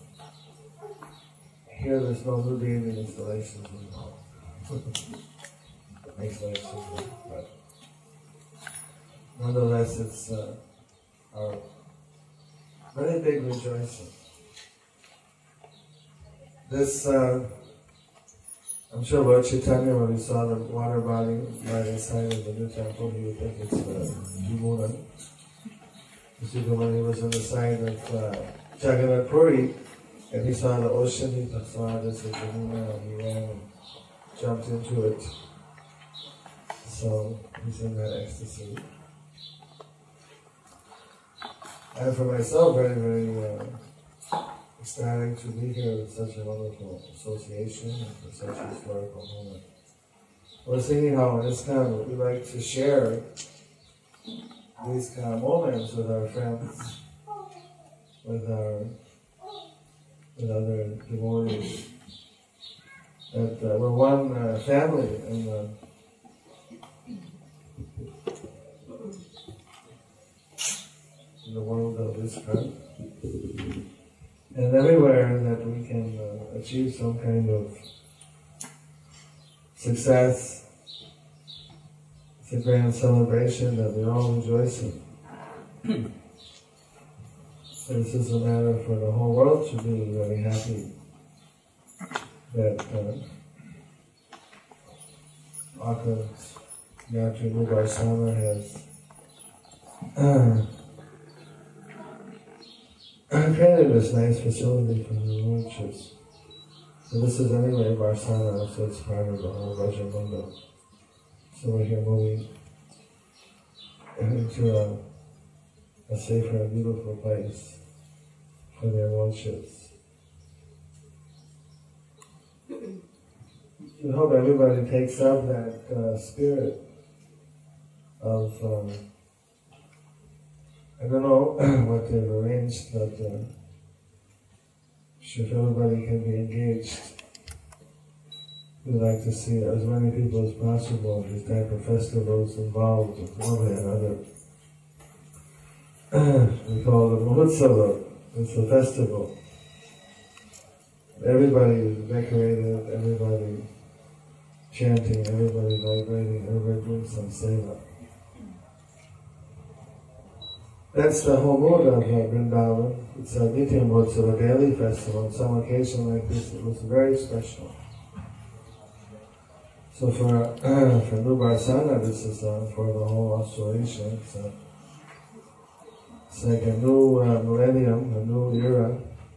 Here there's no new deity installations involved. Makes life simple, but nonetheless it's uh, our very big rejoicing. This, uh, I'm sure Lord Chaitanya, when he saw the water body by the side of the new temple, he would think it's uh, Yamuna. When he was on the side of uh, Jagannath Puri, and he saw the ocean, he saw this as Yamuna, and he ran and jumped into it. So he's in that ecstasy. And for myself, very, very uh, ecstatic to be here with such a wonderful association and for such a historical moment. I was thinking how in this kind of, we like to share these kind of moments with our friends, with our, with other devotees. That uh, we're one uh, family in the in the world of ISKCON. And everywhere that we can uh, achieve some kind of success, it's a grand celebration that we're all rejoicing. This is a matter for the whole world to be very happy that uh, Aka's Yatri Mubarsama has uh, I created this nice facility for the lordships. So this is anyway Varsana, so it's part of the whole Rajamunda. So we're here moving into a, a safer and beautiful place for their lordships. We hope everybody takes up that uh, spirit of um, I don't know what they've arranged, but uh, if everybody can be engaged, we'd like to see as many people as possible in these type of festivals involved in one way or another. We call it Mahotsava. It's a festival. Everybody is decorated, everybody chanting, everybody vibrating, everybody doing some seva. That's the whole mood of uh, Vrindavan. It's a Nitya Mahotsava, a daily festival. On some occasion like this, it was very special. So for uh, for Nubarsana, this is uh, for the whole Australasia. So it's like a new uh, millennium, a new era,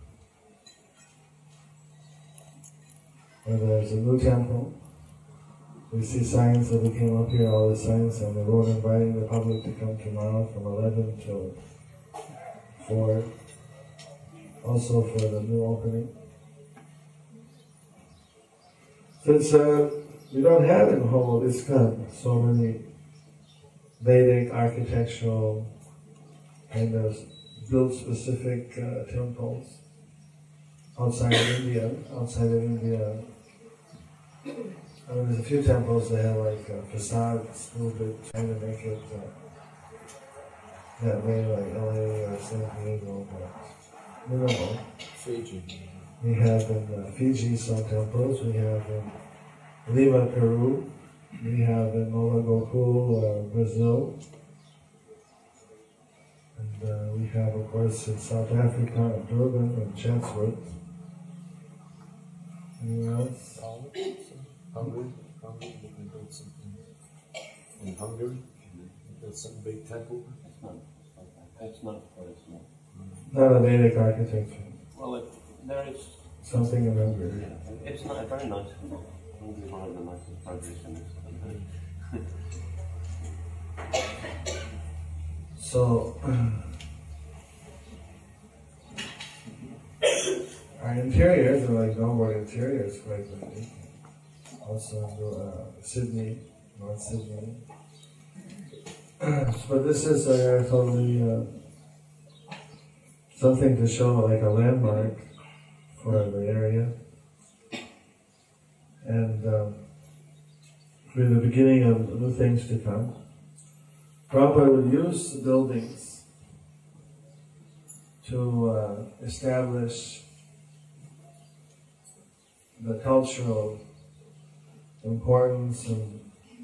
where there's a new temple. We see signs that we came up here, all the signs on the road inviting the public to come tomorrow from eleven till four. Also for the new opening. Since uh, we don't have in whole ISKCON so many Vedic architectural kind of built specific uh, temples outside of India, outside of India. I mean, there's a few temples that have like uh, facades, a little bit trying to make it uh, that way, like L A or San Diego, but minimal. Fiji. We have in uh, Fiji some temples, we have in Lima, Peru, we have in Molongokul, uh, Brazil, and uh, we have, of course, in South Africa, in Durban and Chatsworth. Anyone else? Hungary, Hungary, you can build something in Hungary. You build some big temple. It's not. It's not very small. Not a Vedic architecture. Well, it, there is something in Hungary. Yeah, it's not very nice. Hungary is one of the nicest countries in this country. So, our interiors are like normal interiors, quite frankly. Also uh, Sydney, North Sydney. But this is uh, totally uh, something to show like a landmark for the area. And um, for the beginning of new things to come. Prabhupada would use the buildings to uh, establish the cultural importance and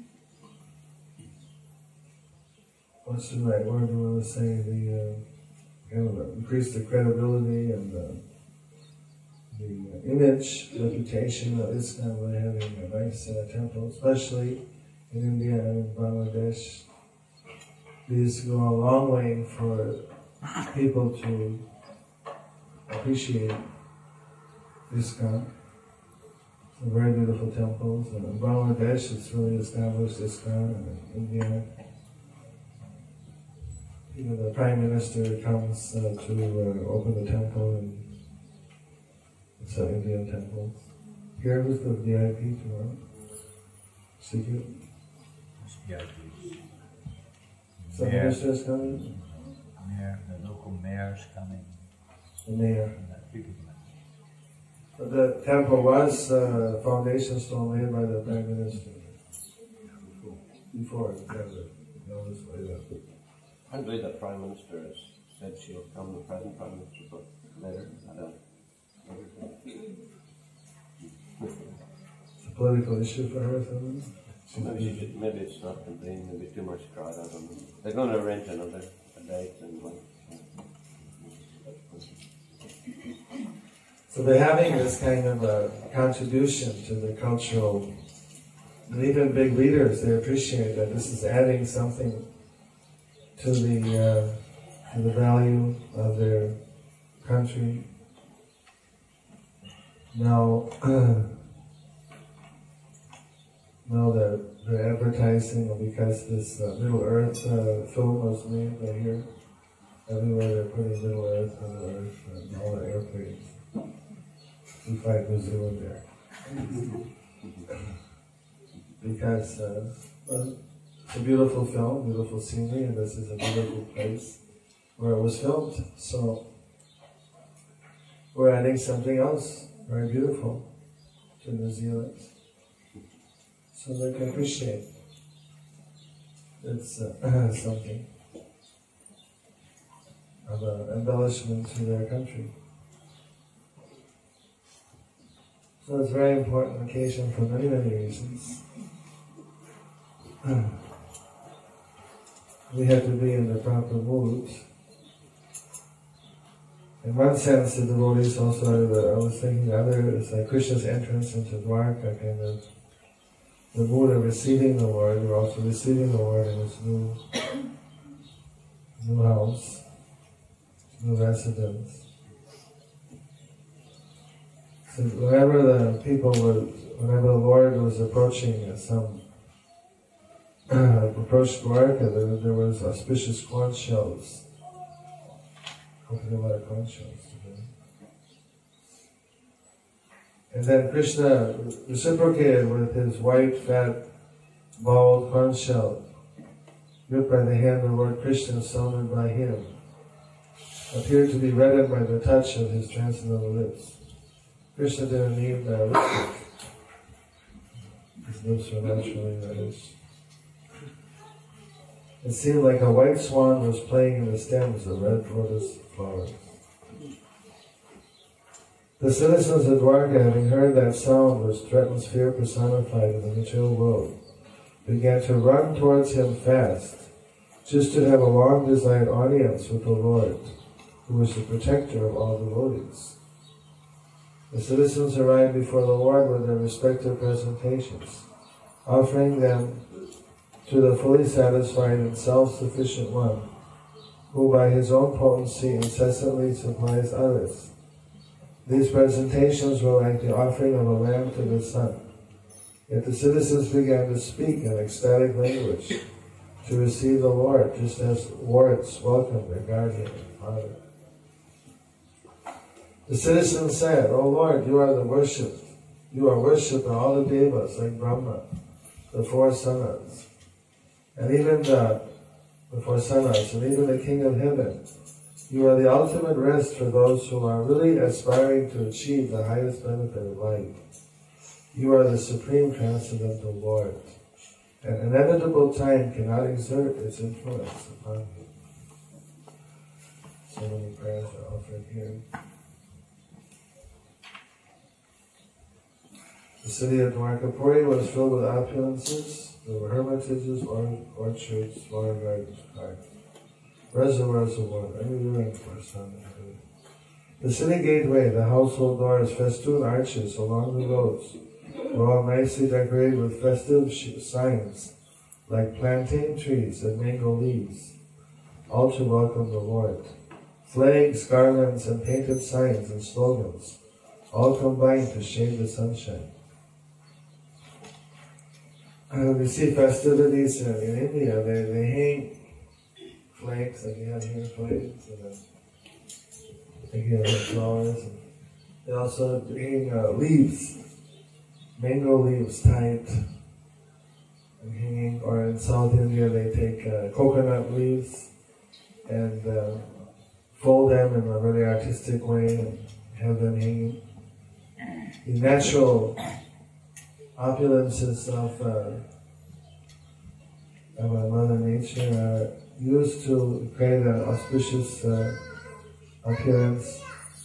what's the right word we want to say, the uh, kind of increase the credibility and the, the image, reputation of ISKCON by having a nice uh, temple, especially in India and in Bangladesh. These go a long way for people to appreciate ISKCON. Very beautiful temples. And in Bangladesh, it's really established ISKCON, and in India, even the Prime Minister comes uh, to uh, open the temple, and it's an Indian temple. Here was the V I P tomorrow. Secret. V I P. So the minister is coming? Mayor, the local mayor is coming. The mayor. But the temple was uh, foundation stone laid by the Prime Minister. Before it got it. Notice laid up. I believe the Prime Minister has said she'll come, the present Prime Minister, but later. I don't. It's a political issue for her or something? Maybe, she should, maybe it's not convenient, maybe too much crowd. I don't know. They're going to arrange another a date and like. So they're having this kind of a contribution to the cultural, and even big leaders, they appreciate that this is adding something to the uh, to the value of their country. Now, now they're, they're advertising, because this uh, Middle Earth uh, film was made right here. Everywhere they're putting Middle Earth, Middle Earth, and all the airplanes. We fight New Zealand there. Because uh, well, it's a beautiful film, beautiful scenery, and this is a beautiful place where it was filmed. So we're adding something else very beautiful to New Zealand, so they can appreciate it's uh, something of an embellishment to their country. So it's a very important occasion for many, many reasons. We have to be in the proper mood. In one sense, the devotees also, I was thinking the other is like Krishna's entrance into Dwarka kind of the mood of receiving the Lord, we're also receiving the Lord in His new, new house, new residence. So whenever the people were, whenever the Lord was approaching some, uh, approached Dwarka, there, there was auspicious corn shells. Hopefully a lot of corn shells today. And then Krishna reciprocated with his white, fat, bald corn shell, gripped by the hand of Lord Krishna, summoned by him, appeared to be reddened by the touch of his transcendental lips. Krishna didn't need uh, lipstick. His lips were naturally reddish. It seemed like a white swan was playing in the stems of red lotus flowers. The citizens of Dwarka, having heard that sound which threatens fear personified in the material world, began to run towards him fast, just to have a long-desired audience with the Lord, who was the protector of all devotees. The citizens arrived before the Lord with their respective presentations, offering them to the fully satisfied and self-sufficient one, who by his own potency incessantly supplies others. These presentations were like the offering of a lamb to the sun. Yet the citizens began to speak in ecstatic language to receive the Lord, just as wards welcome their guardian and father. The citizens said, "O Lord, you are the worshipped. You are worshipped by all the devas like Brahma, the four sanas, and even the, the four sanas, and even the King of Heaven. You are the ultimate rest for those who are really aspiring to achieve the highest benefit of life. You are the supreme transcendental Lord, and inevitable time cannot exert its influence upon you." So many prayers are offered here. The city of Dwarkapuri was filled with opulences. There were hermitages, or, orchards, flower gardens, parks, reservoirs of water, everywhere for sun. The city gateway, the household doors, festooned arches along the roads were all nicely decorated with festive signs like plantain trees and mango leaves, all to welcome the Lord. Flags, garlands, and painted signs and slogans, all combined to shade the sunshine. Uh, we see festivities in, in India, they, they hang flags, like you have here flags, and then they have flowers. And they also hang uh, leaves, mango leaves tied and hanging, or in South India they take uh, coconut leaves and uh, fold them in a really artistic way and have them hanging. The natural opulences of, uh, of our Mother Nature are used to create an auspicious uh, appearance.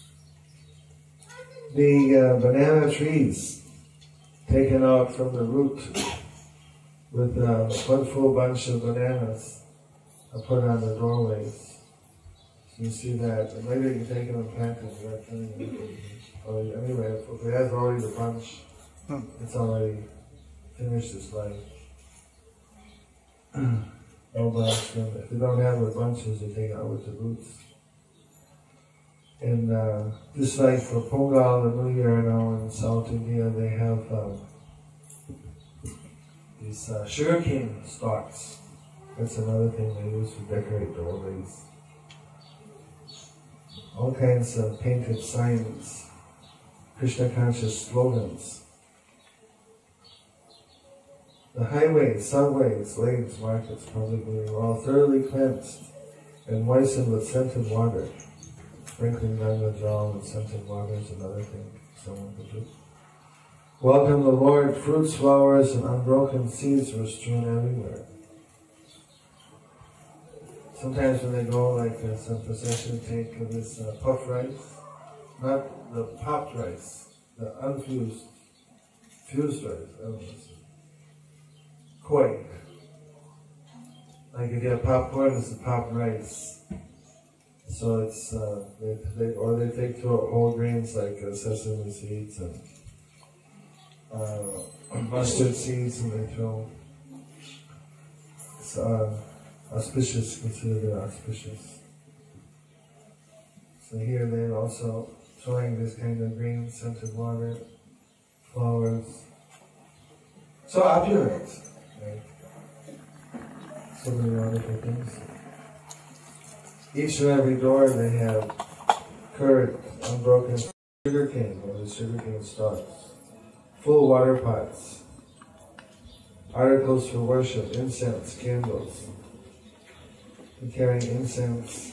The uh, banana trees taken out from the root with uh, one full bunch of bananas are put on the doorways. So you see that, and maybe you can take them and plant them. Or anyway, if it has already the bunch, it's already finished its life. No bunch. If you don't have the bunches, you take it out with the roots. And uh, just like for Pongal, the New Year now in South India, they have um, these uh, sugarcane stalks. That's another thing they use to decorate doorways. All kinds of painted signs, Krishna conscious slogans. The highways, subways, lanes, markets, public were all thoroughly cleansed and moistened with scented water. Sprinkling Ganga Jal with scented water is another thing someone could do. Welcome the Lord, fruits, flowers, and unbroken seeds were strewn everywhere. Sometimes when they go, like uh, some procession, take uh, this uh, puff rice, not the popped rice, the unfused, fused rice, I don't know. Koi. Like if you have popcorn, it's the popped rice. So it's, uh, they, they, or they take to whole grains like uh, sesame seeds and uh, mustard seeds and they throw. It's uh, auspicious, considered auspicious. So here they're also throwing this kind of green scented water, flowers. So opulent, right? So many wonderful things. Each and every door they have curd, unbroken sugar cane, or the sugar cane stalks, full water pots, articles for worship, incense, candles. And carrying incense.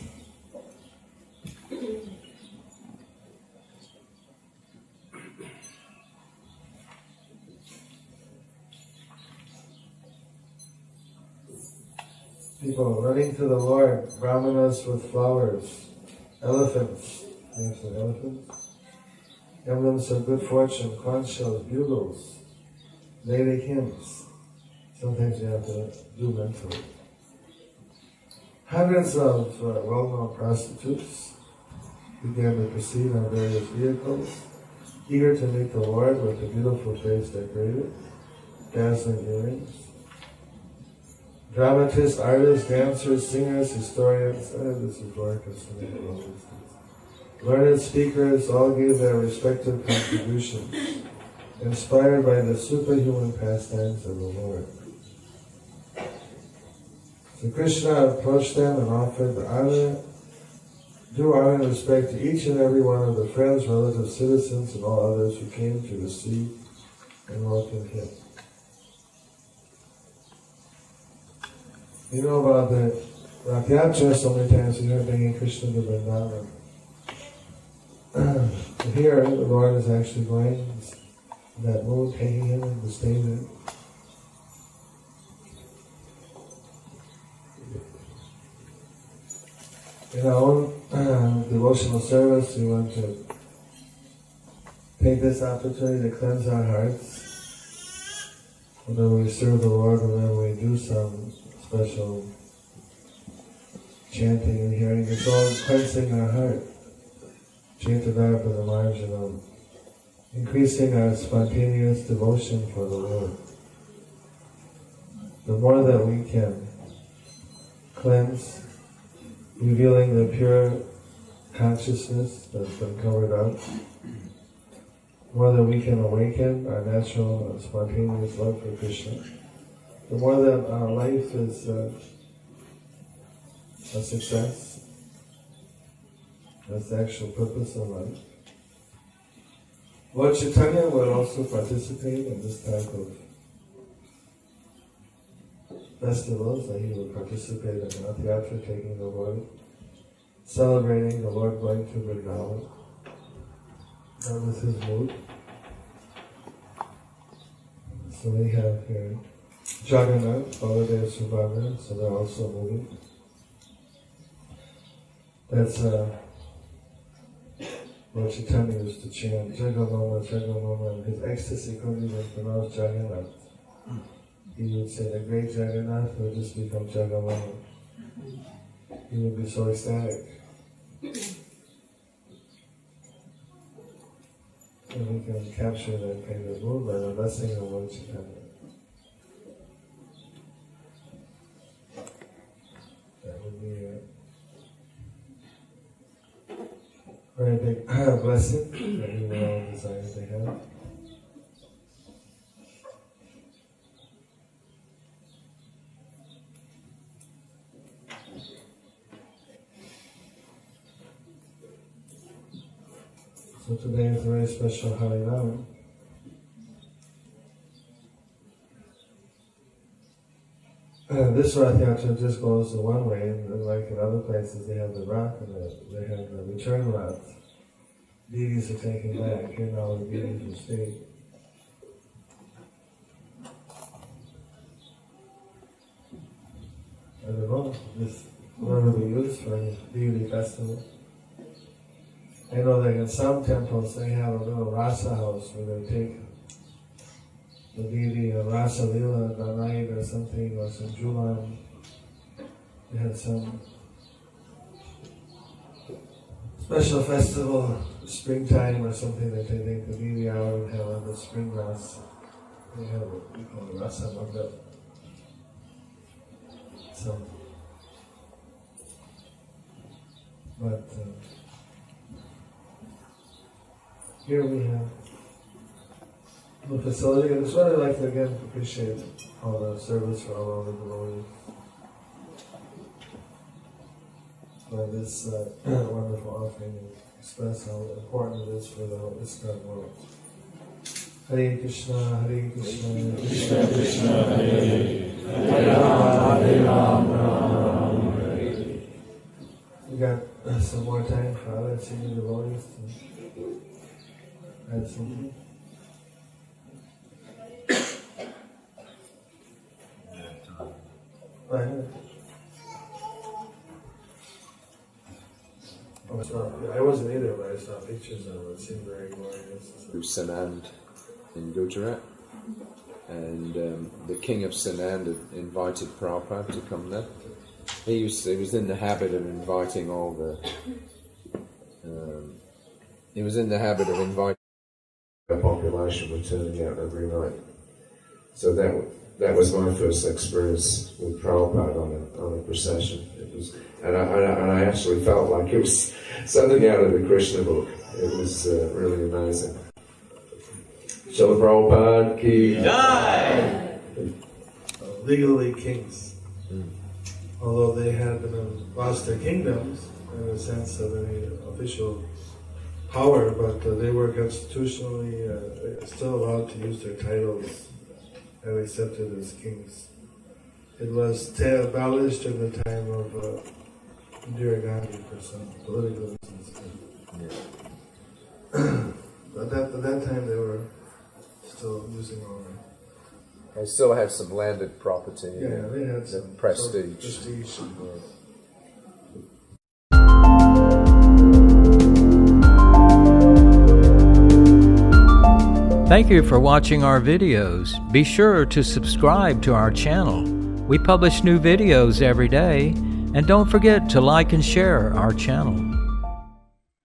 People running to the Lord, brahmanas with flowers, elephants, names of elephants, emblems of good fortune, conch shells, bugles, Vedic hymns. Sometimes you have to do mentally. Hundreds of uh, well-known prostitutes began to proceed on various vehicles, eager to meet the Lord with a beautiful face decorated, dazzling earrings. Dramatists, artists, dancers, singers, historians, uh, this is Dorcas, learned speakers all gave their respective contributions, inspired by the superhuman pastimes of the Lord. So Krishna approached them and offered the honor, due honor and respect to each and every one of the friends, relatives, citizens, and all others who came to receive and welcome him. You know about the Rath Yatra, so many times we heard bringing Krishna to Vrindavan. Here, the Lord is actually going in that mood, taking him and staying there. In our own uh, devotional service, we want to take this opportunity to cleanse our hearts. Whenever we serve the Lord, whenever we do some special chanting and hearing, it's all cleansing our heart. Jayapataka marginal, increasing our spontaneous devotion for the Lord. The more that we can cleanse, revealing the pure consciousness that's been covered up, the more that we can awaken our natural and spontaneous love for Krishna, the more that our life is uh, a success. That's the actual purpose of life. Lord Chaitanya would also participate in this type of festivals, that he would participate in Rath Yatra, taking the Lord, celebrating the Lord going to Vrindavan. That was his mood. So we have here Jagannath, Baladev, Subhadra, so they're also moving. That's uh, Lord Chaitanya used to chant Jagamama, Jagamama, and his ecstasy couldn't even pronounce Jagannath. He would say the great Jagannath would just become Jagamama. He would be so ecstatic. And we can capture that kind of mood by the blessing of Lord Chaitanya. That would be a very big blessing that we will all desire to have. So today is a very special Harinam. Uh, this Rath Yatra just goes the one way, and like in other places they have the Rath and the, they have the return Rath. Deities are taken back, here now the deities will stay. I don't know, this whatever we use for a deity festival. I know that in some temples they have a little rasa house where they take the deity of Rasa Lila, the night or something, or some Julan. They had some special festival, springtime or something, that they take the deity out and have a spring Rasa. we have what we call the rasa mandap. So, but uh, here we have the facility, and it's what I'd like to again appreciate all the service for all the devotees. For this uh, wonderful offering and express how important it is for the whole ISKCON world. Hare Krishna, Hare Krishna, Krishna Krishna, Hare Hare Rama, Hare Rama, Rama Hare Hare. We got uh, some more time for other senior devotees to add something. Right. Oh, so, yeah, I wasn't either, but I saw pictures of it. It seemed very glorious. Through Sanand in Gujarat, and um, the king of Sanand had invited Prabhupada to come there. He used to, he was in the habit of inviting all the. Um, he was in the habit of inviting the population were turning out every night. So that that was my first experience with Prabhupada on a on a procession. It was, and I, and I and I actually felt like it was something out of the Krishna book. It was uh, really amazing. Srila Prabhupada ki jai. Legally kings, mm. although they had uh, lost their kingdoms in a sense of any official power, but uh, they were constitutionally uh, still allowed to use their titles and accepted as kings. It was abolished in the time of uh, Indira Gandhi for some political reasons. Yeah. But that, at that time they were still using all right. They still have some landed property. Yeah, and they had some prestige. prestige. Thank you for watching our videos. Be sure to subscribe to our channel. We publish new videos every day, and don't forget to like and share our channel.